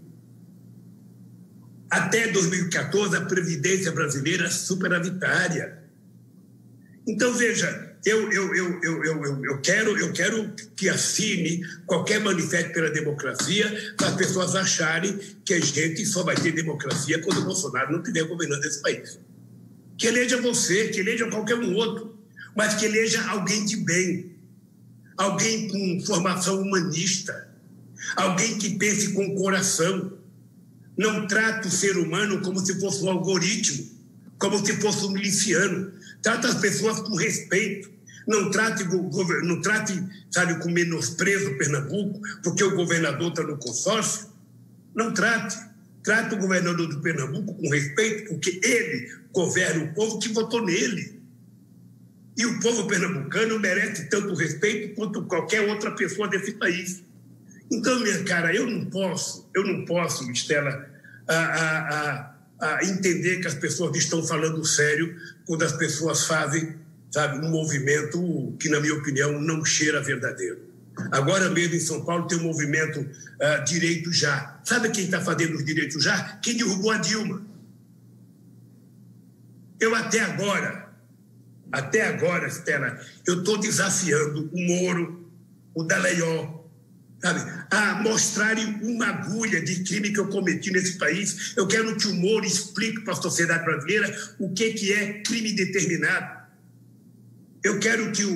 Até dois mil e quatorze, a Previdência brasileira é superavitária. Então, veja, eu, eu, eu, eu, eu, eu, quero, eu quero que assine qualquer manifesto pela democracia para as pessoas acharem que a gente só vai ter democracia quando o Bolsonaro não estiver governando esse país. Que eleja você, que eleja qualquer um outro, mas que eleja alguém de bem, alguém com formação humanista, alguém que pense com o coração. Não trata o ser humano como se fosse um algoritmo, como se fosse um miliciano. Trata as pessoas com respeito. Não trate, não trate, sabe, com menosprezo Pernambuco, porque o governador está no consórcio. Não trate. Trate o governador do Pernambuco com respeito, porque ele governa o povo que votou nele. E o povo pernambucano merece tanto respeito quanto qualquer outra pessoa desse país. Então, minha cara, eu não posso, eu não posso, Estela, a, a, a, a entender que as pessoas estão falando sério quando as pessoas fazem, sabe, um movimento que, na minha opinião, não cheira verdadeiro. Agora mesmo em São Paulo tem um movimento uh, Direito Já. Sabe quem está fazendo os Direitos Já? Quem derrubou a Dilma. Eu até agora, até agora, Estela, eu estou desafiando o Moro, o Dallagnol, sabe, a mostrarem uma agulha de crime que eu cometi nesse país. Eu quero que o Moro explique para a sociedade brasileira o que, que é crime determinado. Eu quero que o,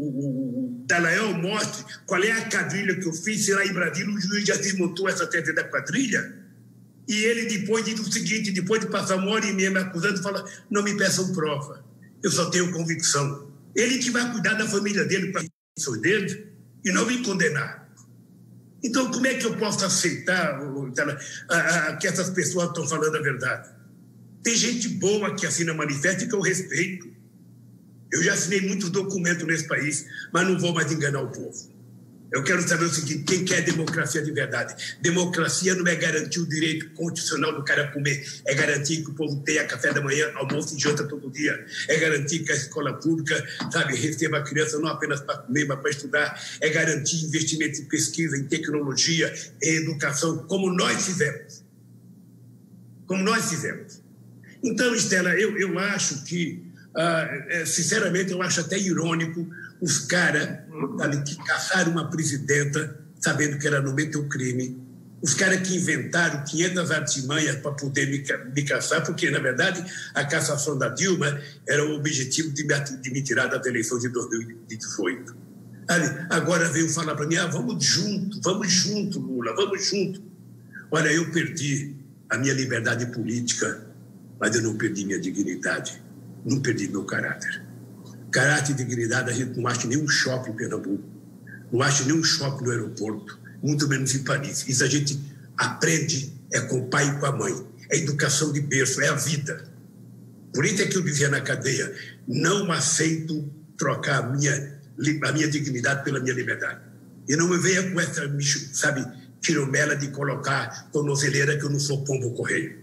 o, o Dallagnol mostre qual é a quadrilha que eu fiz. Se lá em Brasília o juiz já desmontou essa tese da quadrilha. E ele depois diz o seguinte, depois de passar uma hora e meia me acusando, fala, não me peçam prova, eu só tenho convicção. Ele que vai cuidar da família dele, para a dele, e não me condenar. Então, como é que eu posso aceitar a, a, que essas pessoas estão falando a verdade? Tem gente boa que assina manifesto que eu respeito. Eu já assinei muitos documentos nesse país, mas não vou mais enganar o povo. Eu quero saber o seguinte, quem quer democracia de verdade? Democracia não é garantir o direito constitucional do cara comer, é garantir que o povo tenha café da manhã, almoço e janta todo dia, é garantir que a escola pública, sabe, receba a criança não apenas para comer, mas para estudar, é garantir investimento em pesquisa, em tecnologia, em educação, como nós fizemos. Como nós fizemos. Então, Estela, eu, eu acho que, uh, sinceramente, eu acho até irônico os caras que caçaram uma presidenta sabendo que ela não cometeu um crime, os caras que inventaram quinhentas artimanhas para poder me, me caçar, porque, na verdade, a cassação da Dilma era o objetivo de me, de me tirar das eleições de dois mil e dezoito. Agora veio falar para mim, ah, vamos junto, vamos junto, Lula, vamos junto. Olha, eu perdi a minha liberdade política, mas eu não perdi minha dignidade, não perdi meu caráter. Caráter e dignidade a gente não acha nenhum shopping em Pernambuco, não acha nenhum shopping no aeroporto, muito menos em Paris. Isso a gente aprende é com o pai e com a mãe. É educação de berço, é a vida. Por isso é que eu dizia na cadeia, não aceito trocar a minha, a minha dignidade pela minha liberdade. E não me venha com essa, sabe, tiromela de colocar tornozeleira que eu não sou pombo correio.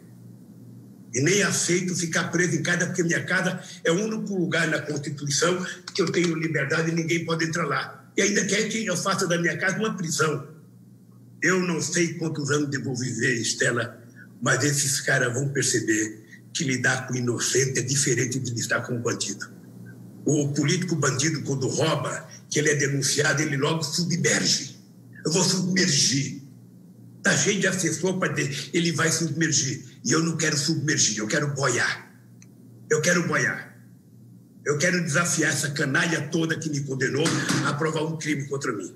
E nem aceito ficar preso em casa, porque minha casa é o único lugar na Constituição que eu tenho liberdade e ninguém pode entrar lá. E ainda quer que eu faça da minha casa uma prisão. Eu não sei quantos anos devo viver, Estela, mas esses caras vão perceber que lidar com o inocente é diferente de lidar com o bandido. O político bandido, quando rouba, que ele é denunciado, ele logo submerge. Eu vou submergir. Está cheio de assessor para dizer, ele vai submergir. E eu não quero submergir, eu quero boiar. Eu quero boiar. Eu quero desafiar essa canalha toda que me condenou a provar um crime contra mim.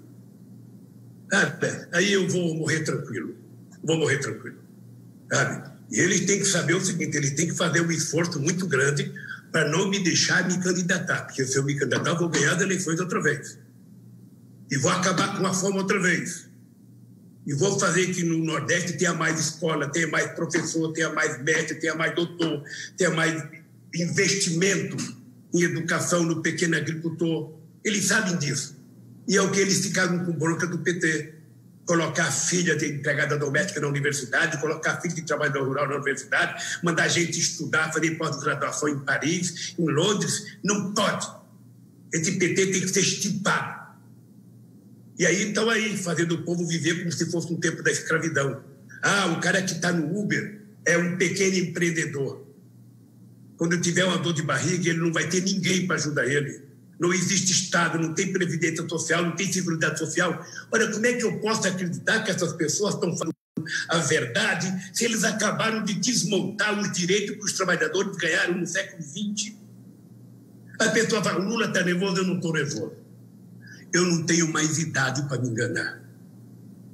Sabe? Aí eu vou morrer tranquilo. Vou morrer tranquilo. Sabe? E eles têm que saber o seguinte, eles têm que fazer um esforço muito grande para não me deixar me candidatar. Porque se eu me candidatar, eu vou ganhar as eleições outra vez. E vou acabar com a fome outra vez. E vou fazer que no Nordeste tenha mais escola, tenha mais professor, tenha mais mestre, tenha mais doutor, tenha mais investimento em educação no pequeno agricultor. Eles sabem disso. E é o que eles ficaram com bronca do P T. Colocar a filha de empregada doméstica na universidade, colocar a filha de trabalhador rural na universidade, mandar a gente estudar, fazer pós-graduação em Paris, em Londres. Não pode. Esse P T tem que ser extirpado. E aí estão aí, fazendo o povo viver como se fosse um tempo da escravidão. Ah, o cara que está no Uber é um pequeno empreendedor. Quando tiver uma dor de barriga, ele não vai ter ninguém para ajudar ele. Não existe Estado, não tem previdência social, não tem seguridade social. Olha, como é que eu posso acreditar que essas pessoas estão falando a verdade se eles acabaram de desmontar os direitos que os trabalhadores ganharam no século vinte? A pessoa fala, o Lula está nervoso, eu não estou nervoso. Eu não tenho mais idade para me enganar.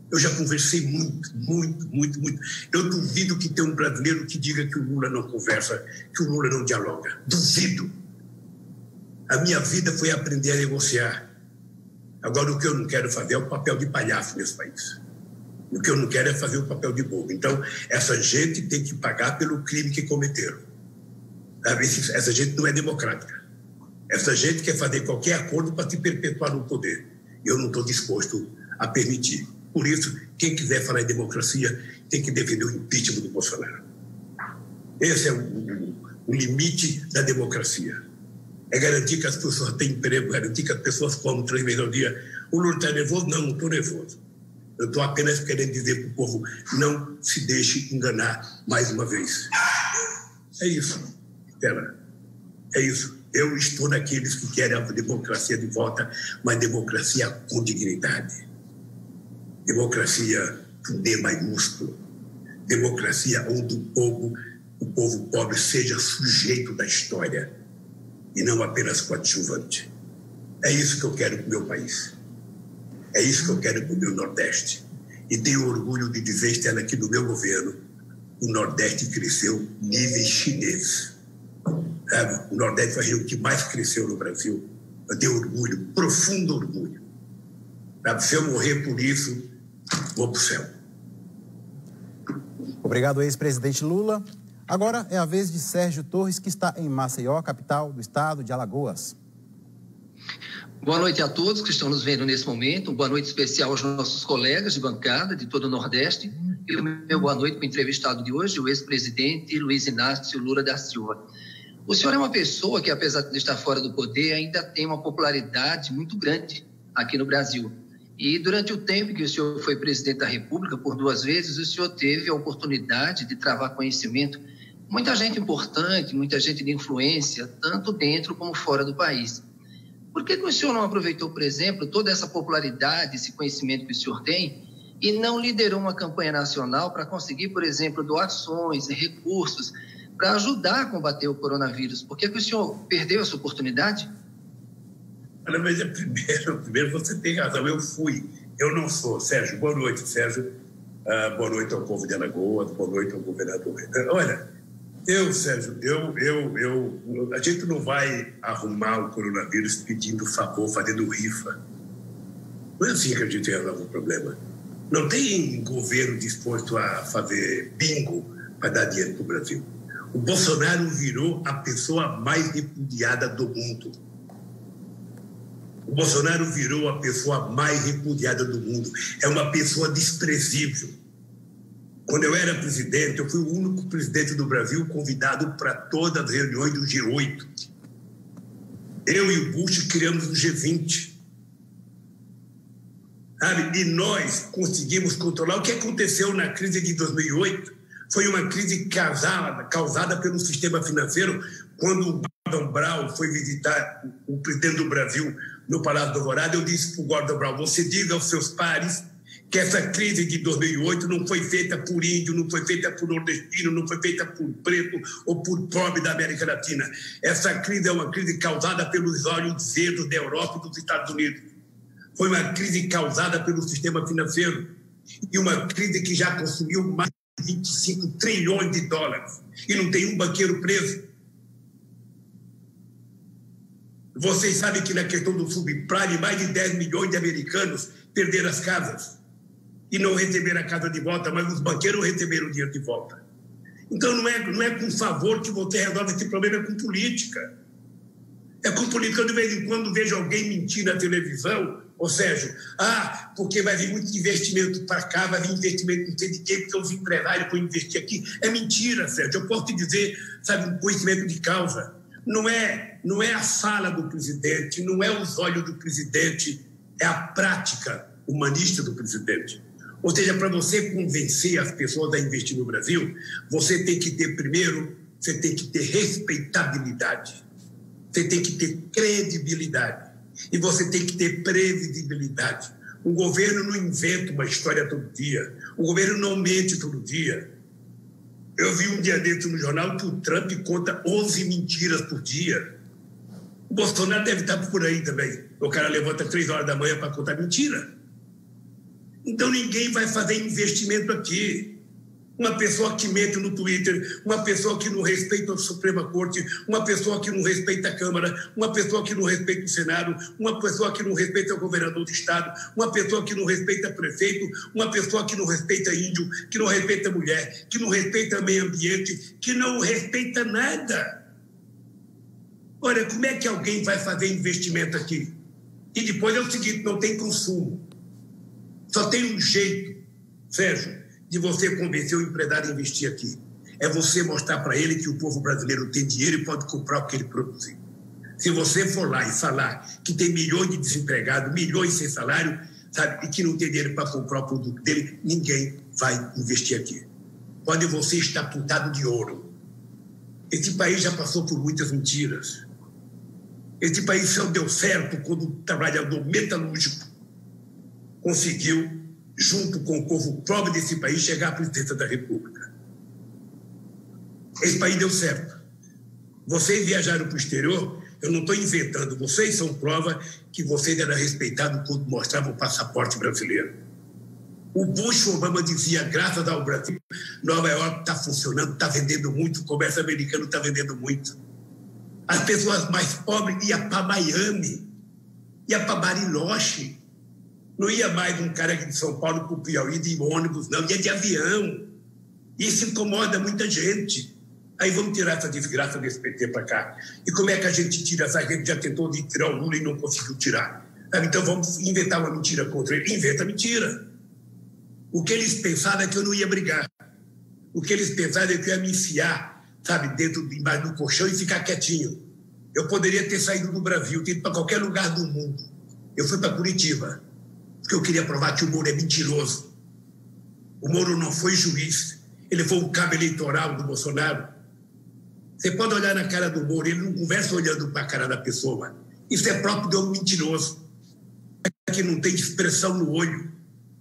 Eu já conversei muito, muito, muito, muito. Eu duvido que tenha um brasileiro que diga que o Lula não conversa, que o Lula não dialoga. Duvido. A minha vida foi aprender a negociar. Agora, o que eu não quero fazer é o papel de palhaço nesse país. O que eu não quero é fazer o papel de bobo. Então, essa gente tem que pagar pelo crime que cometeram. Essa gente não é democrática. Essa gente quer fazer qualquer acordo para se perpetuar no poder. Eu não estou disposto a permitir. Por isso, quem quiser falar em democracia tem que defender o impeachment do Bolsonaro. Esse é o, o, o limite da democracia. É garantir que as pessoas têm emprego, garantir que as pessoas comem três vezes ao dia. O Lula está nervoso? Não, não estou nervoso. Eu estou apenas querendo dizer para o povo, não se deixe enganar mais uma vez. É isso. Espera. É isso. Eu estou naqueles que querem a democracia de volta, mas democracia com dignidade. Democracia com D maiúsculo. Democracia onde o povo, o povo pobre seja sujeito da história e não apenas coadjuvante. É isso que eu quero para o meu país. É isso que eu quero para o meu Nordeste. E tenho orgulho de dizer, Estela, que no meu governo o Nordeste cresceu níveis chineses. Sabe? O Nordeste foi o que mais cresceu no Brasil. Eu tenho orgulho, profundo orgulho. Sabe? Se eu morrer por isso, vou para o céu. Obrigado, ex-presidente Lula. Agora é a vez de Sérgio Torres, que está em Maceió, capital do estado de Alagoas. Boa noite a todos que estão nos vendo nesse momento. Boa noite especial aos nossos colegas de bancada de todo o Nordeste. E o meu boa noite para o entrevistado de hoje, o ex-presidente Luiz Inácio Lula da Silva. O senhor é uma pessoa que, apesar de estar fora do poder, ainda tem uma popularidade muito grande aqui no Brasil. E durante o tempo que o senhor foi presidente da República, por duas vezes, o senhor teve a oportunidade de travar conhecimento. Muita gente importante, muita gente de influência, tanto dentro como fora do país. Por que que o senhor não aproveitou, por exemplo, toda essa popularidade, esse conhecimento que o senhor tem e não liderou uma campanha nacional para conseguir, por exemplo, doações, recursos, para ajudar a combater o coronavírus? Por que que o senhor perdeu essa oportunidade? Olha, mas é primeiro, primeiro você tem razão, eu fui, eu não sou. Sérgio, boa noite, Sérgio. Uh, boa noite ao povo de Alagoas, boa noite ao governador. Uh, olha, eu, Sérgio, eu, eu, eu, a gente não vai arrumar o coronavírus pedindo favor, fazendo rifa. Não é assim que a gente resolve o problema. Não tem governo disposto a fazer bingo para dar dinheiro para o Brasil. O Bolsonaro virou a pessoa mais repudiada do mundo. O Bolsonaro virou a pessoa mais repudiada do mundo. É uma pessoa desprezível. Quando eu era presidente, eu fui o único presidente do Brasil convidado para todas as reuniões do G oito. Eu e o Bush criamos o G vinte. Sabe? E nós conseguimos controlar. O que aconteceu na crise de dois mil e oito foi uma crise causada, causada pelo sistema financeiro, quando o Gordon Brown foi visitar o presidente do Brasil no Palácio do Alvorada. Eu disse para o Gordon Brown, você diga aos seus pares que essa crise de dois mil e oito não foi feita por índio, não foi feita por nordestino, não foi feita por preto ou por pobre da América Latina. Essa crise é uma crise causada pelos olhos verdes da Europa e dos Estados Unidos. Foi uma crise causada pelo sistema financeiro e uma crise que já consumiu mais de vinte e cinco trilhões de dólares e não tem um banqueiro preso. Vocês sabem que na questão do subprime, mais de dez milhões de americanos perderam as casas e não receberam a casa de volta, mas os banqueiros receberam o dinheiro de volta. Então não é, não é com favor que você resolve esse problema, é com política. É com política. Eu de vez em quando vejo alguém mentir na televisão, ou Sérgio, ah, porque vai vir muito investimento para cá, vai vir investimento não sei de quem, porque os empresários vão investir aqui. É mentira, Sérgio. Eu posso te dizer, sabe, um conhecimento de causa. Não é, não é a fala do presidente, não é os olhos do presidente, é a prática humanista do presidente. Ou seja, para você convencer as pessoas a investir no Brasil, você tem que ter, primeiro, você tem que ter respeitabilidade, você tem que ter credibilidade e você tem que ter previsibilidade. O governo não inventa uma história todo dia, o governo não mente todo dia. Eu vi um dia dentro no jornal que o Trump conta onze mentiras por dia. O Bolsonaro deve estar por aí também. O cara levanta três horas da manhã para contar mentira. Então ninguém vai fazer investimento aqui. Uma pessoa que mente no Twitter, uma pessoa que não respeita a Suprema Corte, uma pessoa que não respeita a Câmara, uma pessoa que não respeita o Senado, uma pessoa que não respeita o governador do Estado, uma pessoa que não respeita prefeito, uma pessoa que não respeita índio, que não respeita mulher, que não respeita meio ambiente, que não respeita nada. Olha, como é que alguém vai fazer investimento aqui? E depois é o seguinte, não tem consumo. Só tem um jeito, Sérgio, de você convencer o empresário a investir aqui. É você mostrar para ele que o povo brasileiro tem dinheiro e pode comprar o que ele produzir. Se você for lá e falar que tem milhões de desempregados, milhões sem salário, sabe, e que não tem dinheiro para comprar o produto dele, ninguém vai investir aqui. Pode você estar pintado de ouro. Esse país já passou por muitas mentiras. Esse país só deu certo quando o trabalhador metalúrgico conseguiu, junto com o povo pobre desse país, chegar à presidência da República. Esse país deu certo. Vocês viajaram para o exterior, eu não estou inventando, vocês são prova que vocês eram respeitados quando mostravam o passaporte brasileiro. O Bush Obama dizia, graças ao Brasil, Nova York está funcionando, está vendendo muito, o comércio americano está vendendo muito. As pessoas mais pobres iam para Miami, iam para Bariloche. Não ia mais um cara aqui de São Paulo para o Piauí de ônibus, não, ia de avião. Isso incomoda muita gente. Aí vamos tirar essa desgraça desse P T para cá. E como é que a gente tira essa gente? Já tentou de tirar o Lula e não conseguiu tirar. Então vamos inventar uma mentira contra ele. Inventa mentira. O que eles pensavam é que eu não ia brigar. O que eles pensavam é que eu ia me enfiar, sabe, dentro, embaixo do colchão e ficar quietinho. Eu poderia ter saído do Brasil, ter ido para qualquer lugar do mundo. Eu fui para Curitiba, porque eu queria provar que o Moro é mentiroso. O Moro não foi juiz, ele foi um cabo eleitoral do Bolsonaro. Você pode olhar na cara do Moro, ele não conversa olhando para a cara da pessoa. Isso é próprio de um mentiroso, que não tem expressão no olho.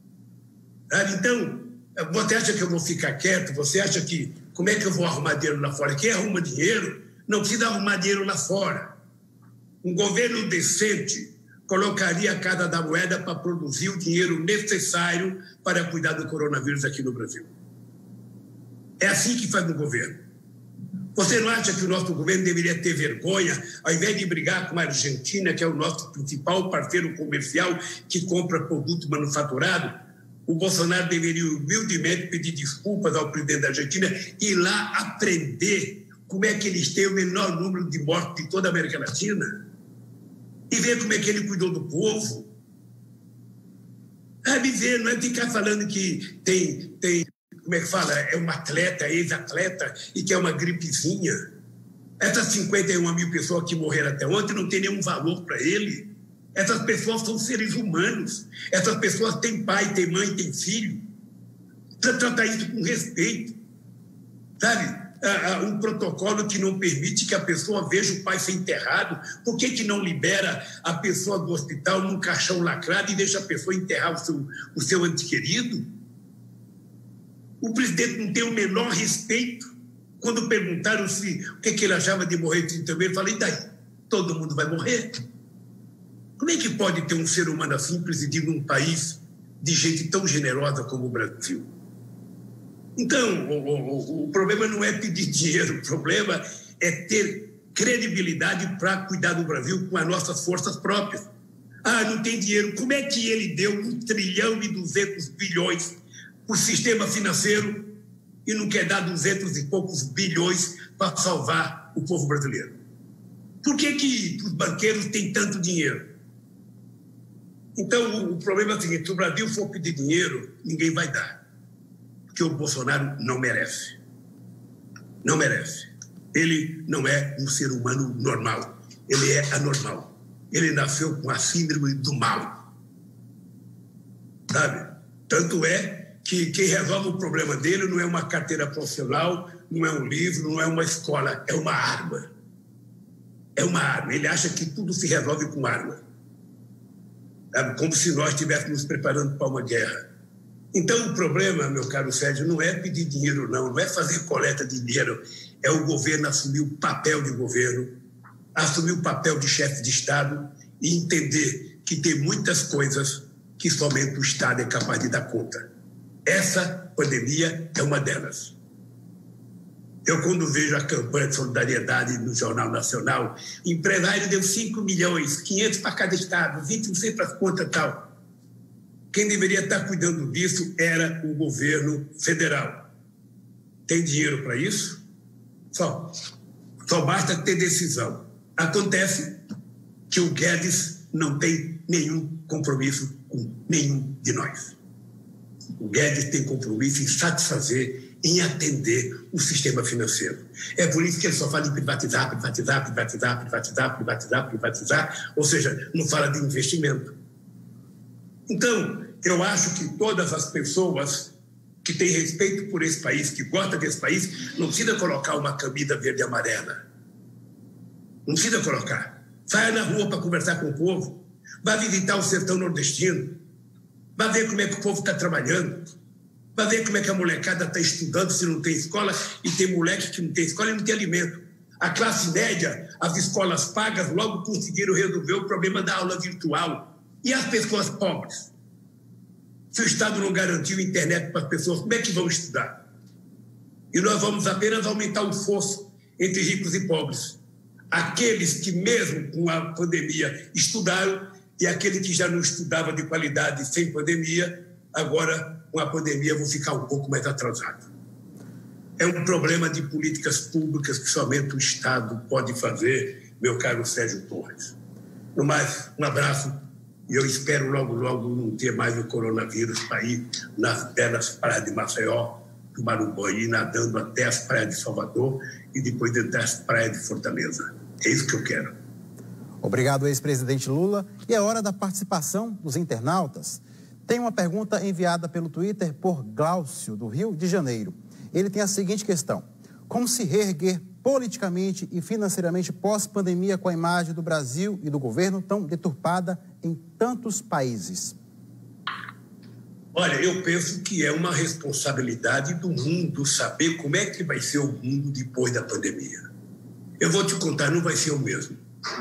Então, você acha que eu vou ficar quieto? Você acha que, como é que eu vou arrumar dinheiro lá fora? Quem arruma dinheiro não precisa arrumar dinheiro lá fora. Um governo decente colocaria a Casa da Moeda para produzir o dinheiro necessário para cuidar do coronavírus aqui no Brasil. É assim que faz o governo. Você não acha que o nosso governo deveria ter vergonha, ao invés de brigar com a Argentina, que é o nosso principal parceiro comercial que compra produto manufaturado? O Bolsonaro deveria humildemente pedir desculpas ao presidente da Argentina e ir lá aprender como é que eles têm o menor número de mortes de toda a América Latina e ver como é que ele cuidou do povo. É viver, não é ficar falando que tem, tem, como é que fala, é um atleta, ex-atleta e que é uma gripezinha. Essas cinquenta e uma mil pessoas que morreram até ontem não tem nenhum valor para ele. Essas pessoas são seres humanos. Essas pessoas têm pai, têm mãe, têm filho. Precisa tratar isso com respeito. Sabe? Um protocolo que não permite que a pessoa veja o pai ser enterrado. Por que que não libera a pessoa do hospital num caixão lacrado e deixa a pessoa enterrar o seu, o seu ente querido? O presidente não tem o menor respeito. Quando perguntaram se, o que, que ele achava de morrer trinta vezes, eu falei, e daí? Todo mundo vai morrer. Como é que pode ter um ser humano assim presidindo um país de gente tão generosa como o Brasil? Então, o, o, o problema não é pedir dinheiro, o problema é ter credibilidade para cuidar do Brasil com as nossas forças próprias. Ah, não tem dinheiro. Como é que ele deu um trilhão e duzentos bilhões para o sistema financeiro e não quer dar duzentos e poucos bilhões para salvar o povo brasileiro? Por que que os banqueiros têm tanto dinheiro? Então, o problema é o seguinte, se o Brasil for pedir dinheiro, ninguém vai dar. Porque o Bolsonaro não merece. Não merece. Ele não é um ser humano normal. Ele é anormal. Ele nasceu com a síndrome do mal. Sabe? Tanto é que quem resolve o problema dele não é uma carteira profissional, não é um livro, não é uma escola, é uma arma. É uma arma. Ele acha que tudo se resolve com arma. Como se nós estivéssemos nos preparando para uma guerra. Então, o problema, meu caro Sérgio, não é pedir dinheiro, não, não é fazer coleta de dinheiro, é o governo assumir o papel de governo, assumir o papel de chefe de Estado e entender que tem muitas coisas que somente o Estado é capaz de dar conta. Essa pandemia é uma delas. Eu, quando vejo a campanha de solidariedade no Jornal Nacional, o empresário deu cinco milhões, quinhentos para cada estado, vinte não sei para as contas e tal. Quem deveria estar cuidando disso era o governo federal. Tem dinheiro para isso? Só. Só basta ter decisão. Acontece que o Guedes não tem nenhum compromisso com nenhum de nós. O Guedes tem compromisso em satisfazer, em atender o sistema financeiro. É por isso que ele só fala em privatizar, privatizar, privatizar, privatizar, privatizar, privatizar, ou seja, não fala de investimento. Então, eu acho que todas as pessoas que têm respeito por esse país, que gostam desse país, não precisa colocar uma camisa verde e amarela. Não precisa colocar. Saia na rua para conversar com o povo. Vá visitar o sertão nordestino. Vá ver como é que o povo está trabalhando. Vá ver como é que a molecada está estudando se não tem escola, e tem moleque que não tem escola e não tem alimento. A classe média, as escolas pagas, logo conseguiram resolver o problema da aula virtual. E as pessoas pobres? Se o Estado não garantiu internet para as pessoas, como é que vão estudar? E nós vamos apenas aumentar o fosso entre ricos e pobres. Aqueles que, mesmo com a pandemia, estudaram, e aqueles que já não estudavam de qualidade sem pandemia, agora, com a pandemia, vão ficar um pouco mais atrasados. É um problema de políticas públicas que somente o Estado pode fazer, meu caro Sérgio Torres. No mais, um abraço, e eu espero logo, logo não ter mais o coronavírus para ir nas belas praias de Maceió, tomar um banho, ir nadando até as praias de Salvador e depois até as praias de Fortaleza. É isso que eu quero. Obrigado, ex-presidente Lula. E é hora da participação dos internautas. Tem uma pergunta enviada pelo Twitter por Glaucio, do Rio de Janeiro. Ele tem a seguinte questão: como se reerguer politicamente e financeiramente pós-pandemia com a imagem do Brasil e do governo tão deturpada em tantos países? Olha, eu penso que é uma responsabilidade do mundo saber como é que vai ser o mundo depois da pandemia. Eu vou te contar, não vai ser o mesmo.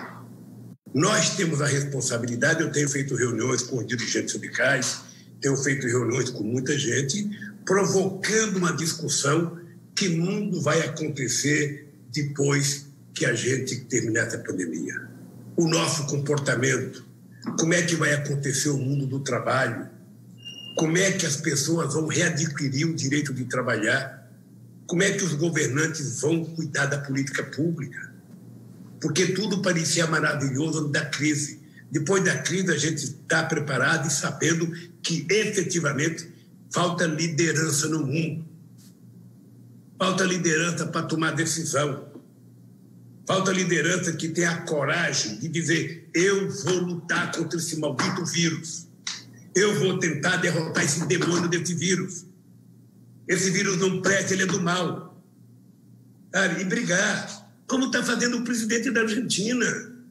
Nós temos a responsabilidade, eu tenho feito reuniões com os dirigentes sindicais, tenho feito reuniões com muita gente, provocando uma discussão: que mundo vai acontecer depois que a gente terminar essa pandemia? O nosso comportamento, como é que vai acontecer o mundo do trabalho? Como é que as pessoas vão readquirir o direito de trabalhar? Como é que os governantes vão cuidar da política pública? Porque tudo parecia maravilhoso antes da crise. Depois da crise, a gente está preparado e sabendo que, efetivamente, falta liderança no mundo. Falta liderança para tomar decisão. Falta liderança que tenha a coragem de dizer: eu vou lutar contra esse maldito vírus. Eu vou tentar derrotar esse demônio desse vírus. Esse vírus não presta, ele é do mal. Sabe? E brigar. Como está fazendo o presidente da Argentina.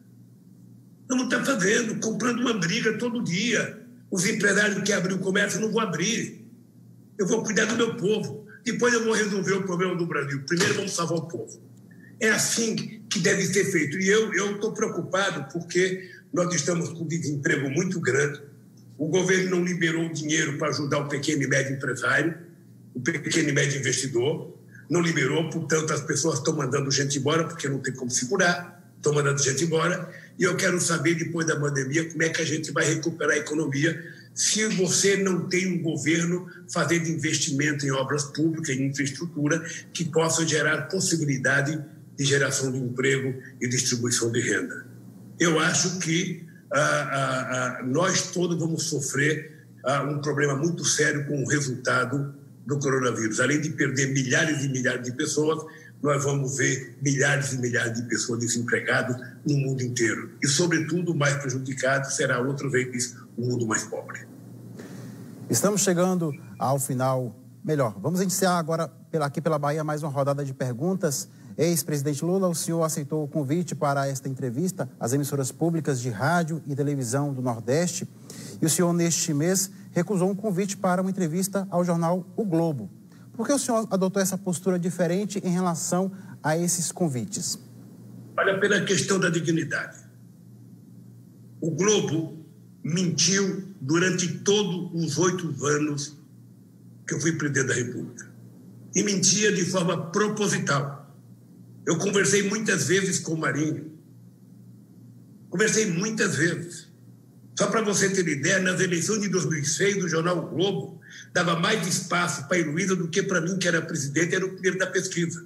Como está fazendo, comprando uma briga todo dia. Os empresários que abriram o comércio, não vou abrir. Eu vou cuidar do meu povo. Depois eu vou resolver o problema do Brasil. Primeiro vamos salvar o povo. É assim que deve ser feito. E eu estou preocupado porque nós estamos com um desemprego muito grande. O governo não liberou dinheiro para ajudar o pequeno e médio empresário, o pequeno e médio investidor. Não liberou, portanto, as pessoas estão mandando gente embora porque não tem como segurar. Estão mandando gente embora. E eu quero saber, depois da pandemia, como é que a gente vai recuperar a economia se você não tem um governo fazendo investimento em obras públicas, em infraestrutura, que possa gerar possibilidade de geração de emprego e distribuição de renda. Eu acho que ah, ah, ah, nós todos vamos sofrer ah, um problema muito sério com o resultado do coronavírus. Além de perder milhares e milhares de pessoas, nós vamos ver milhares e milhares de pessoas desempregadas no mundo inteiro. E, sobretudo, o mais prejudicado será outra vez o mundo mais pobre. Estamos chegando ao final. Melhor, vamos iniciar agora pela, aqui pela Bahia mais uma rodada de perguntas. Ex-presidente Lula, o senhor aceitou o convite para esta entrevista às emissoras públicas de rádio e televisão do Nordeste. E o senhor, neste mês, recusou um convite para uma entrevista ao jornal O Globo. Por que o senhor adotou essa postura diferente em relação a esses convites? Olha, pela questão da dignidade. O Globo mentiu durante todos os oito anos que eu fui presidente da República. E mentia de forma proposital. Eu conversei muitas vezes com o Marinho. Conversei muitas vezes. Só para você ter ideia, nas eleições de dois mil e seis, o jornal o Globo dava mais espaço para a Heloísa do que para mim, que era presidente, era o primeiro da pesquisa.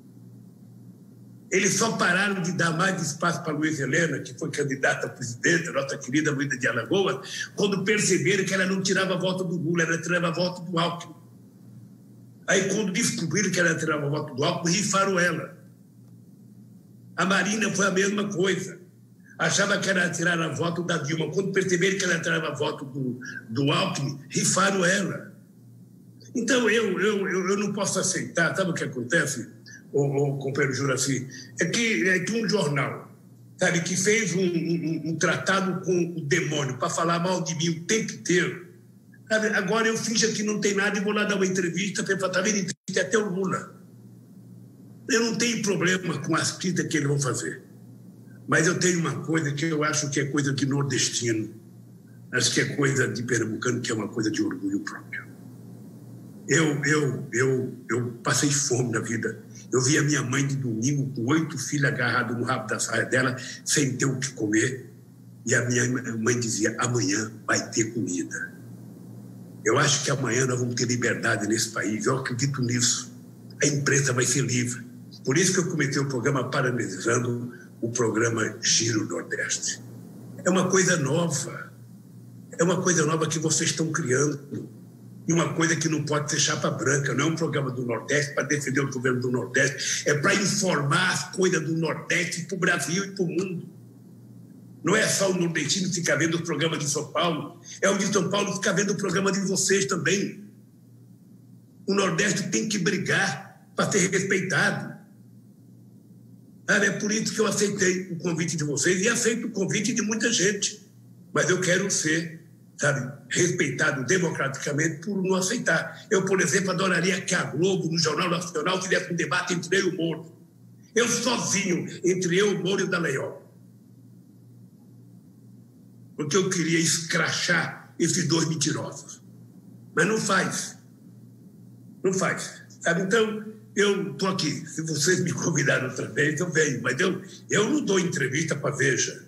Eles só pararam de dar mais espaço para a Luísa Helena, que foi candidata a presidente, a nossa querida Luísa de Alagoas, quando perceberam que ela não tirava voto do Lula, ela tirava voto do Alckmin. Aí, quando descobriram que ela tirava voto do Alckmin, rifaram ela. A Marina foi a mesma coisa. Achava que ela tirava voto da Dilma. Quando perceberam que ela tirava voto do, do Alckmin, rifaram ela. Então, eu, eu, eu, eu não posso aceitar. Sabe o que acontece, o, o companheiro Juraci? É que, é que um jornal, sabe, que fez um, um, um tratado com o demônio para falar mal de mim o tempo inteiro, sabe? Agora eu finjo que não tem nada e vou lá dar uma entrevista para estar vendo entrevista até o Lula. Eu não tenho problema com as críticas que eles vão fazer. Mas eu tenho uma coisa que eu acho que é coisa de nordestino. Acho que é coisa de pernambucano, que é uma coisa de orgulho próprio. Eu, eu, eu, eu passei fome na vida. Eu vi a minha mãe de domingo com oito filhos agarrados no rabo da saia dela, sem ter o que comer. E a minha mãe dizia, amanhã vai ter comida. Eu acho que amanhã nós vamos ter liberdade nesse país. Eu acredito nisso. A imprensa vai ser livre. Por isso que eu comecei o programa parabenizando o programa Giro Nordeste. É uma coisa nova. É uma coisa nova que vocês estão criando. E uma coisa que não pode ser chapa branca. Não é um programa do Nordeste para defender o governo do Nordeste. É para informar as coisas do Nordeste para o Brasil e para o mundo. Não é só o nordestino ficar vendo o programa de São Paulo. É o de São Paulo ficar vendo o programa de vocês também. O Nordeste tem que brigar para ser respeitado. É por isso que eu aceitei o convite de vocês e aceito o convite de muita gente. Mas eu quero ser, sabe, respeitado democraticamente por não aceitar. Eu, por exemplo, adoraria que a Globo, no Jornal Nacional, fizesse um debate entre eu e o Moro. Eu sozinho, entre eu, o Moro e o Dallagnol. Porque eu queria escrachar esses dois mentirosos. Mas não faz. Não faz. Sabe, então... Eu estou aqui. Se vocês me convidaram outra vez, eu venho. Mas eu, eu não dou entrevista para a Veja.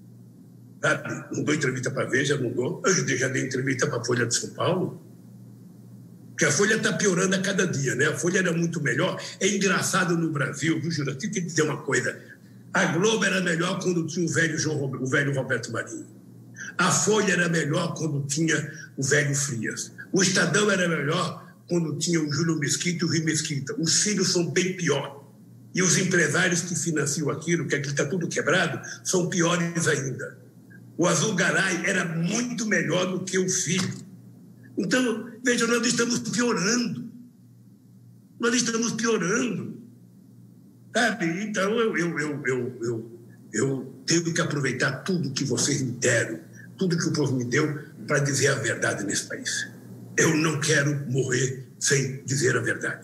Sabe? Não dou entrevista para a Veja, não dou. Eu já dei entrevista para a Folha de São Paulo. Porque a Folha está piorando a cada dia, né? A Folha era muito melhor. É engraçado no Brasil, viu, Juraci? Tem que dizer uma coisa. A Globo era melhor quando tinha o velho, João, o velho Roberto Marinho. A Folha era melhor quando tinha o velho Frias. O Estadão era melhor quando tinha o Júlio Mesquita e o Rio Mesquita. Os filhos são bem pior. E os empresários que financiam aquilo, que aquilo está tudo quebrado, são piores ainda. O Azul Garay era muito melhor do que o filho. Então, veja, nós estamos piorando. Nós estamos piorando. Sabe? Então, eu, eu, eu, eu, eu, eu tenho que aproveitar tudo que vocês me deram, tudo que o povo me deu, para dizer a verdade nesse país. Eu não quero morrer sem dizer a verdade.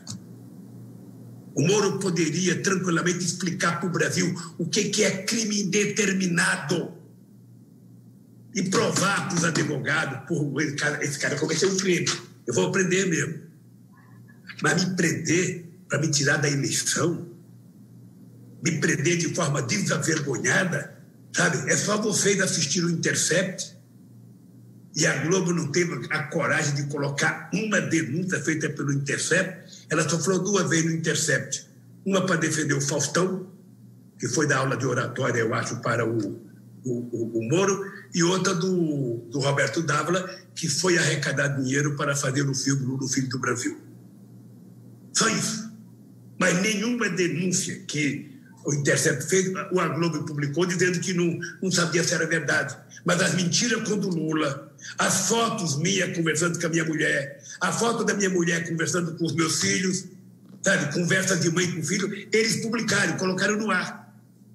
O Moro poderia tranquilamente explicar para o Brasil o que, que é crime indeterminado e provar para os advogados, por esse cara, esse cara cometeu um crime. Eu vou prender mesmo. Mas me prender para me tirar da eleição, me prender de forma desavergonhada, sabe? É só vocês assistirem o Intercept. E a Globo não teve a coragem de colocar uma denúncia feita pelo Intercept. Ela só falou duas vezes no Intercept. Uma para defender o Faustão, que foi da aula de oratória, eu acho, para o, o, o, o Moro, e outra do, do Roberto Dávila, que foi arrecadar dinheiro para fazer o filme Lula, Filho do Brasil. Só isso. Mas nenhuma denúncia que o Intercept fez, o A Globo publicou, dizendo que não, não sabia se era verdade. Mas as mentiras contra o Lula, as fotos minhas conversando com a minha mulher, a foto da minha mulher conversando com os meus filhos, sabe, conversa de mãe com filho, eles publicaram, colocaram no ar.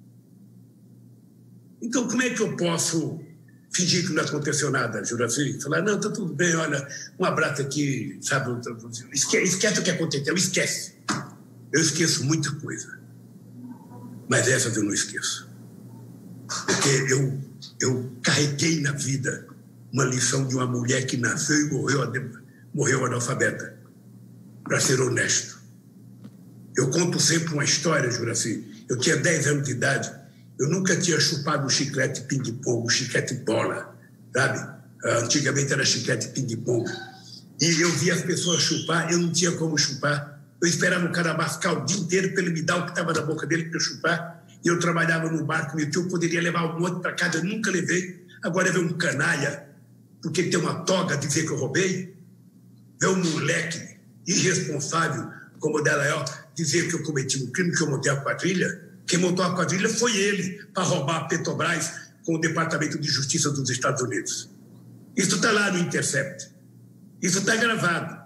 Então, como é que eu posso fingir que não aconteceu nada, Juraci? Falar, não, tá tudo bem, olha, um abraço aqui, sabe, esquece, esquece o que aconteceu, esquece. Eu esqueço muita coisa, mas essa eu não esqueço. Porque eu eu carreguei na vida uma lição de uma mulher que nasceu e morreu, morreu analfabeta, para ser honesto. Eu conto sempre uma história, Juraci. Eu tinha dez anos de idade, eu nunca tinha chupado um chiclete ping-pong, um chiclete bola, sabe? Antigamente era chiclete ping-pong. E eu via as pessoas chupar, eu não tinha como chupar. Eu esperava o cara mascar o dia inteiro para ele me dar o que estava na boca dele para eu chupar. E eu trabalhava no barco, meu tio poderia levar um monte para casa, eu nunca levei. Agora ver um canalha, porque tem uma toga, dizer que eu roubei. Ver um moleque irresponsável, como o Delael, dizer que eu cometi um crime, que eu montei a quadrilha. Quem montou a quadrilha foi ele, para roubar a Petrobras com o Departamento de Justiça dos Estados Unidos. Isso está lá no Intercept. Isso está gravado.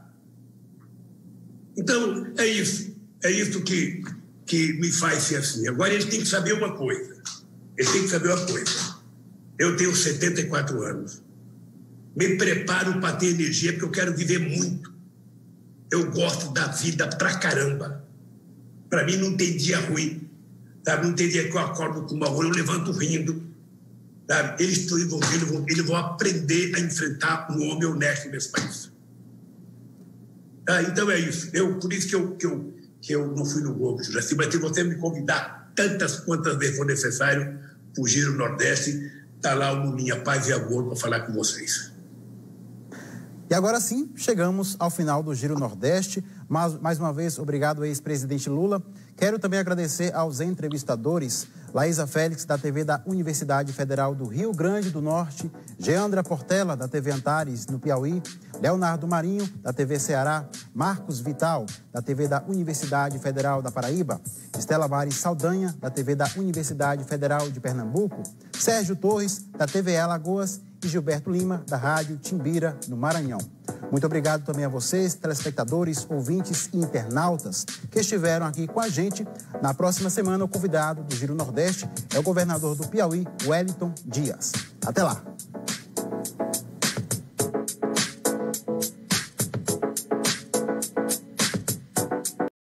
Então, é isso. É isso que, que me faz ser assim. Agora, eles têm que saber uma coisa. Eles têm que saber uma coisa. Eu tenho setenta e quatro anos. Me preparo para ter energia, porque eu quero viver muito. Eu gosto da vida pra caramba. Para mim, não tem dia ruim. Sabe? Não tem dia que eu acordo com uma hora, eu levanto rindo. Sabe? Eles estão envolvidos, eles vão aprender a enfrentar um homem honesto nesse país. Ah, então é isso. Eu, por isso que eu, que eu, que eu não fui no Globo, Juraci, mas se você me convidar tantas quantas vezes for necessário para o Giro Nordeste, está lá o Lulinha Paz e Amor para falar com vocês. E agora sim, chegamos ao final do Giro Nordeste. Mais, mais uma vez, obrigado, ex-presidente Lula. Quero também agradecer aos entrevistadores, Laísa Félix, da T V da Universidade Federal do Rio Grande do Norte, Geandra Portela, da T V Antares, no Piauí, Leonardo Marinho, da T V Ceará, Marcos Vital, da T V da Universidade Federal da Paraíba, Estela Vares Saldanha, da T V da Universidade Federal de Pernambuco, Sérgio Torres, da T V Alagoas e Gilberto Lima, da Rádio Timbira, no Maranhão. Muito obrigado também a vocês, telespectadores, ouvintes e internautas que estiveram aqui com a gente. Na próxima semana, o convidado do Giro Nordeste é o governador do Piauí, Wellington Dias. Até lá!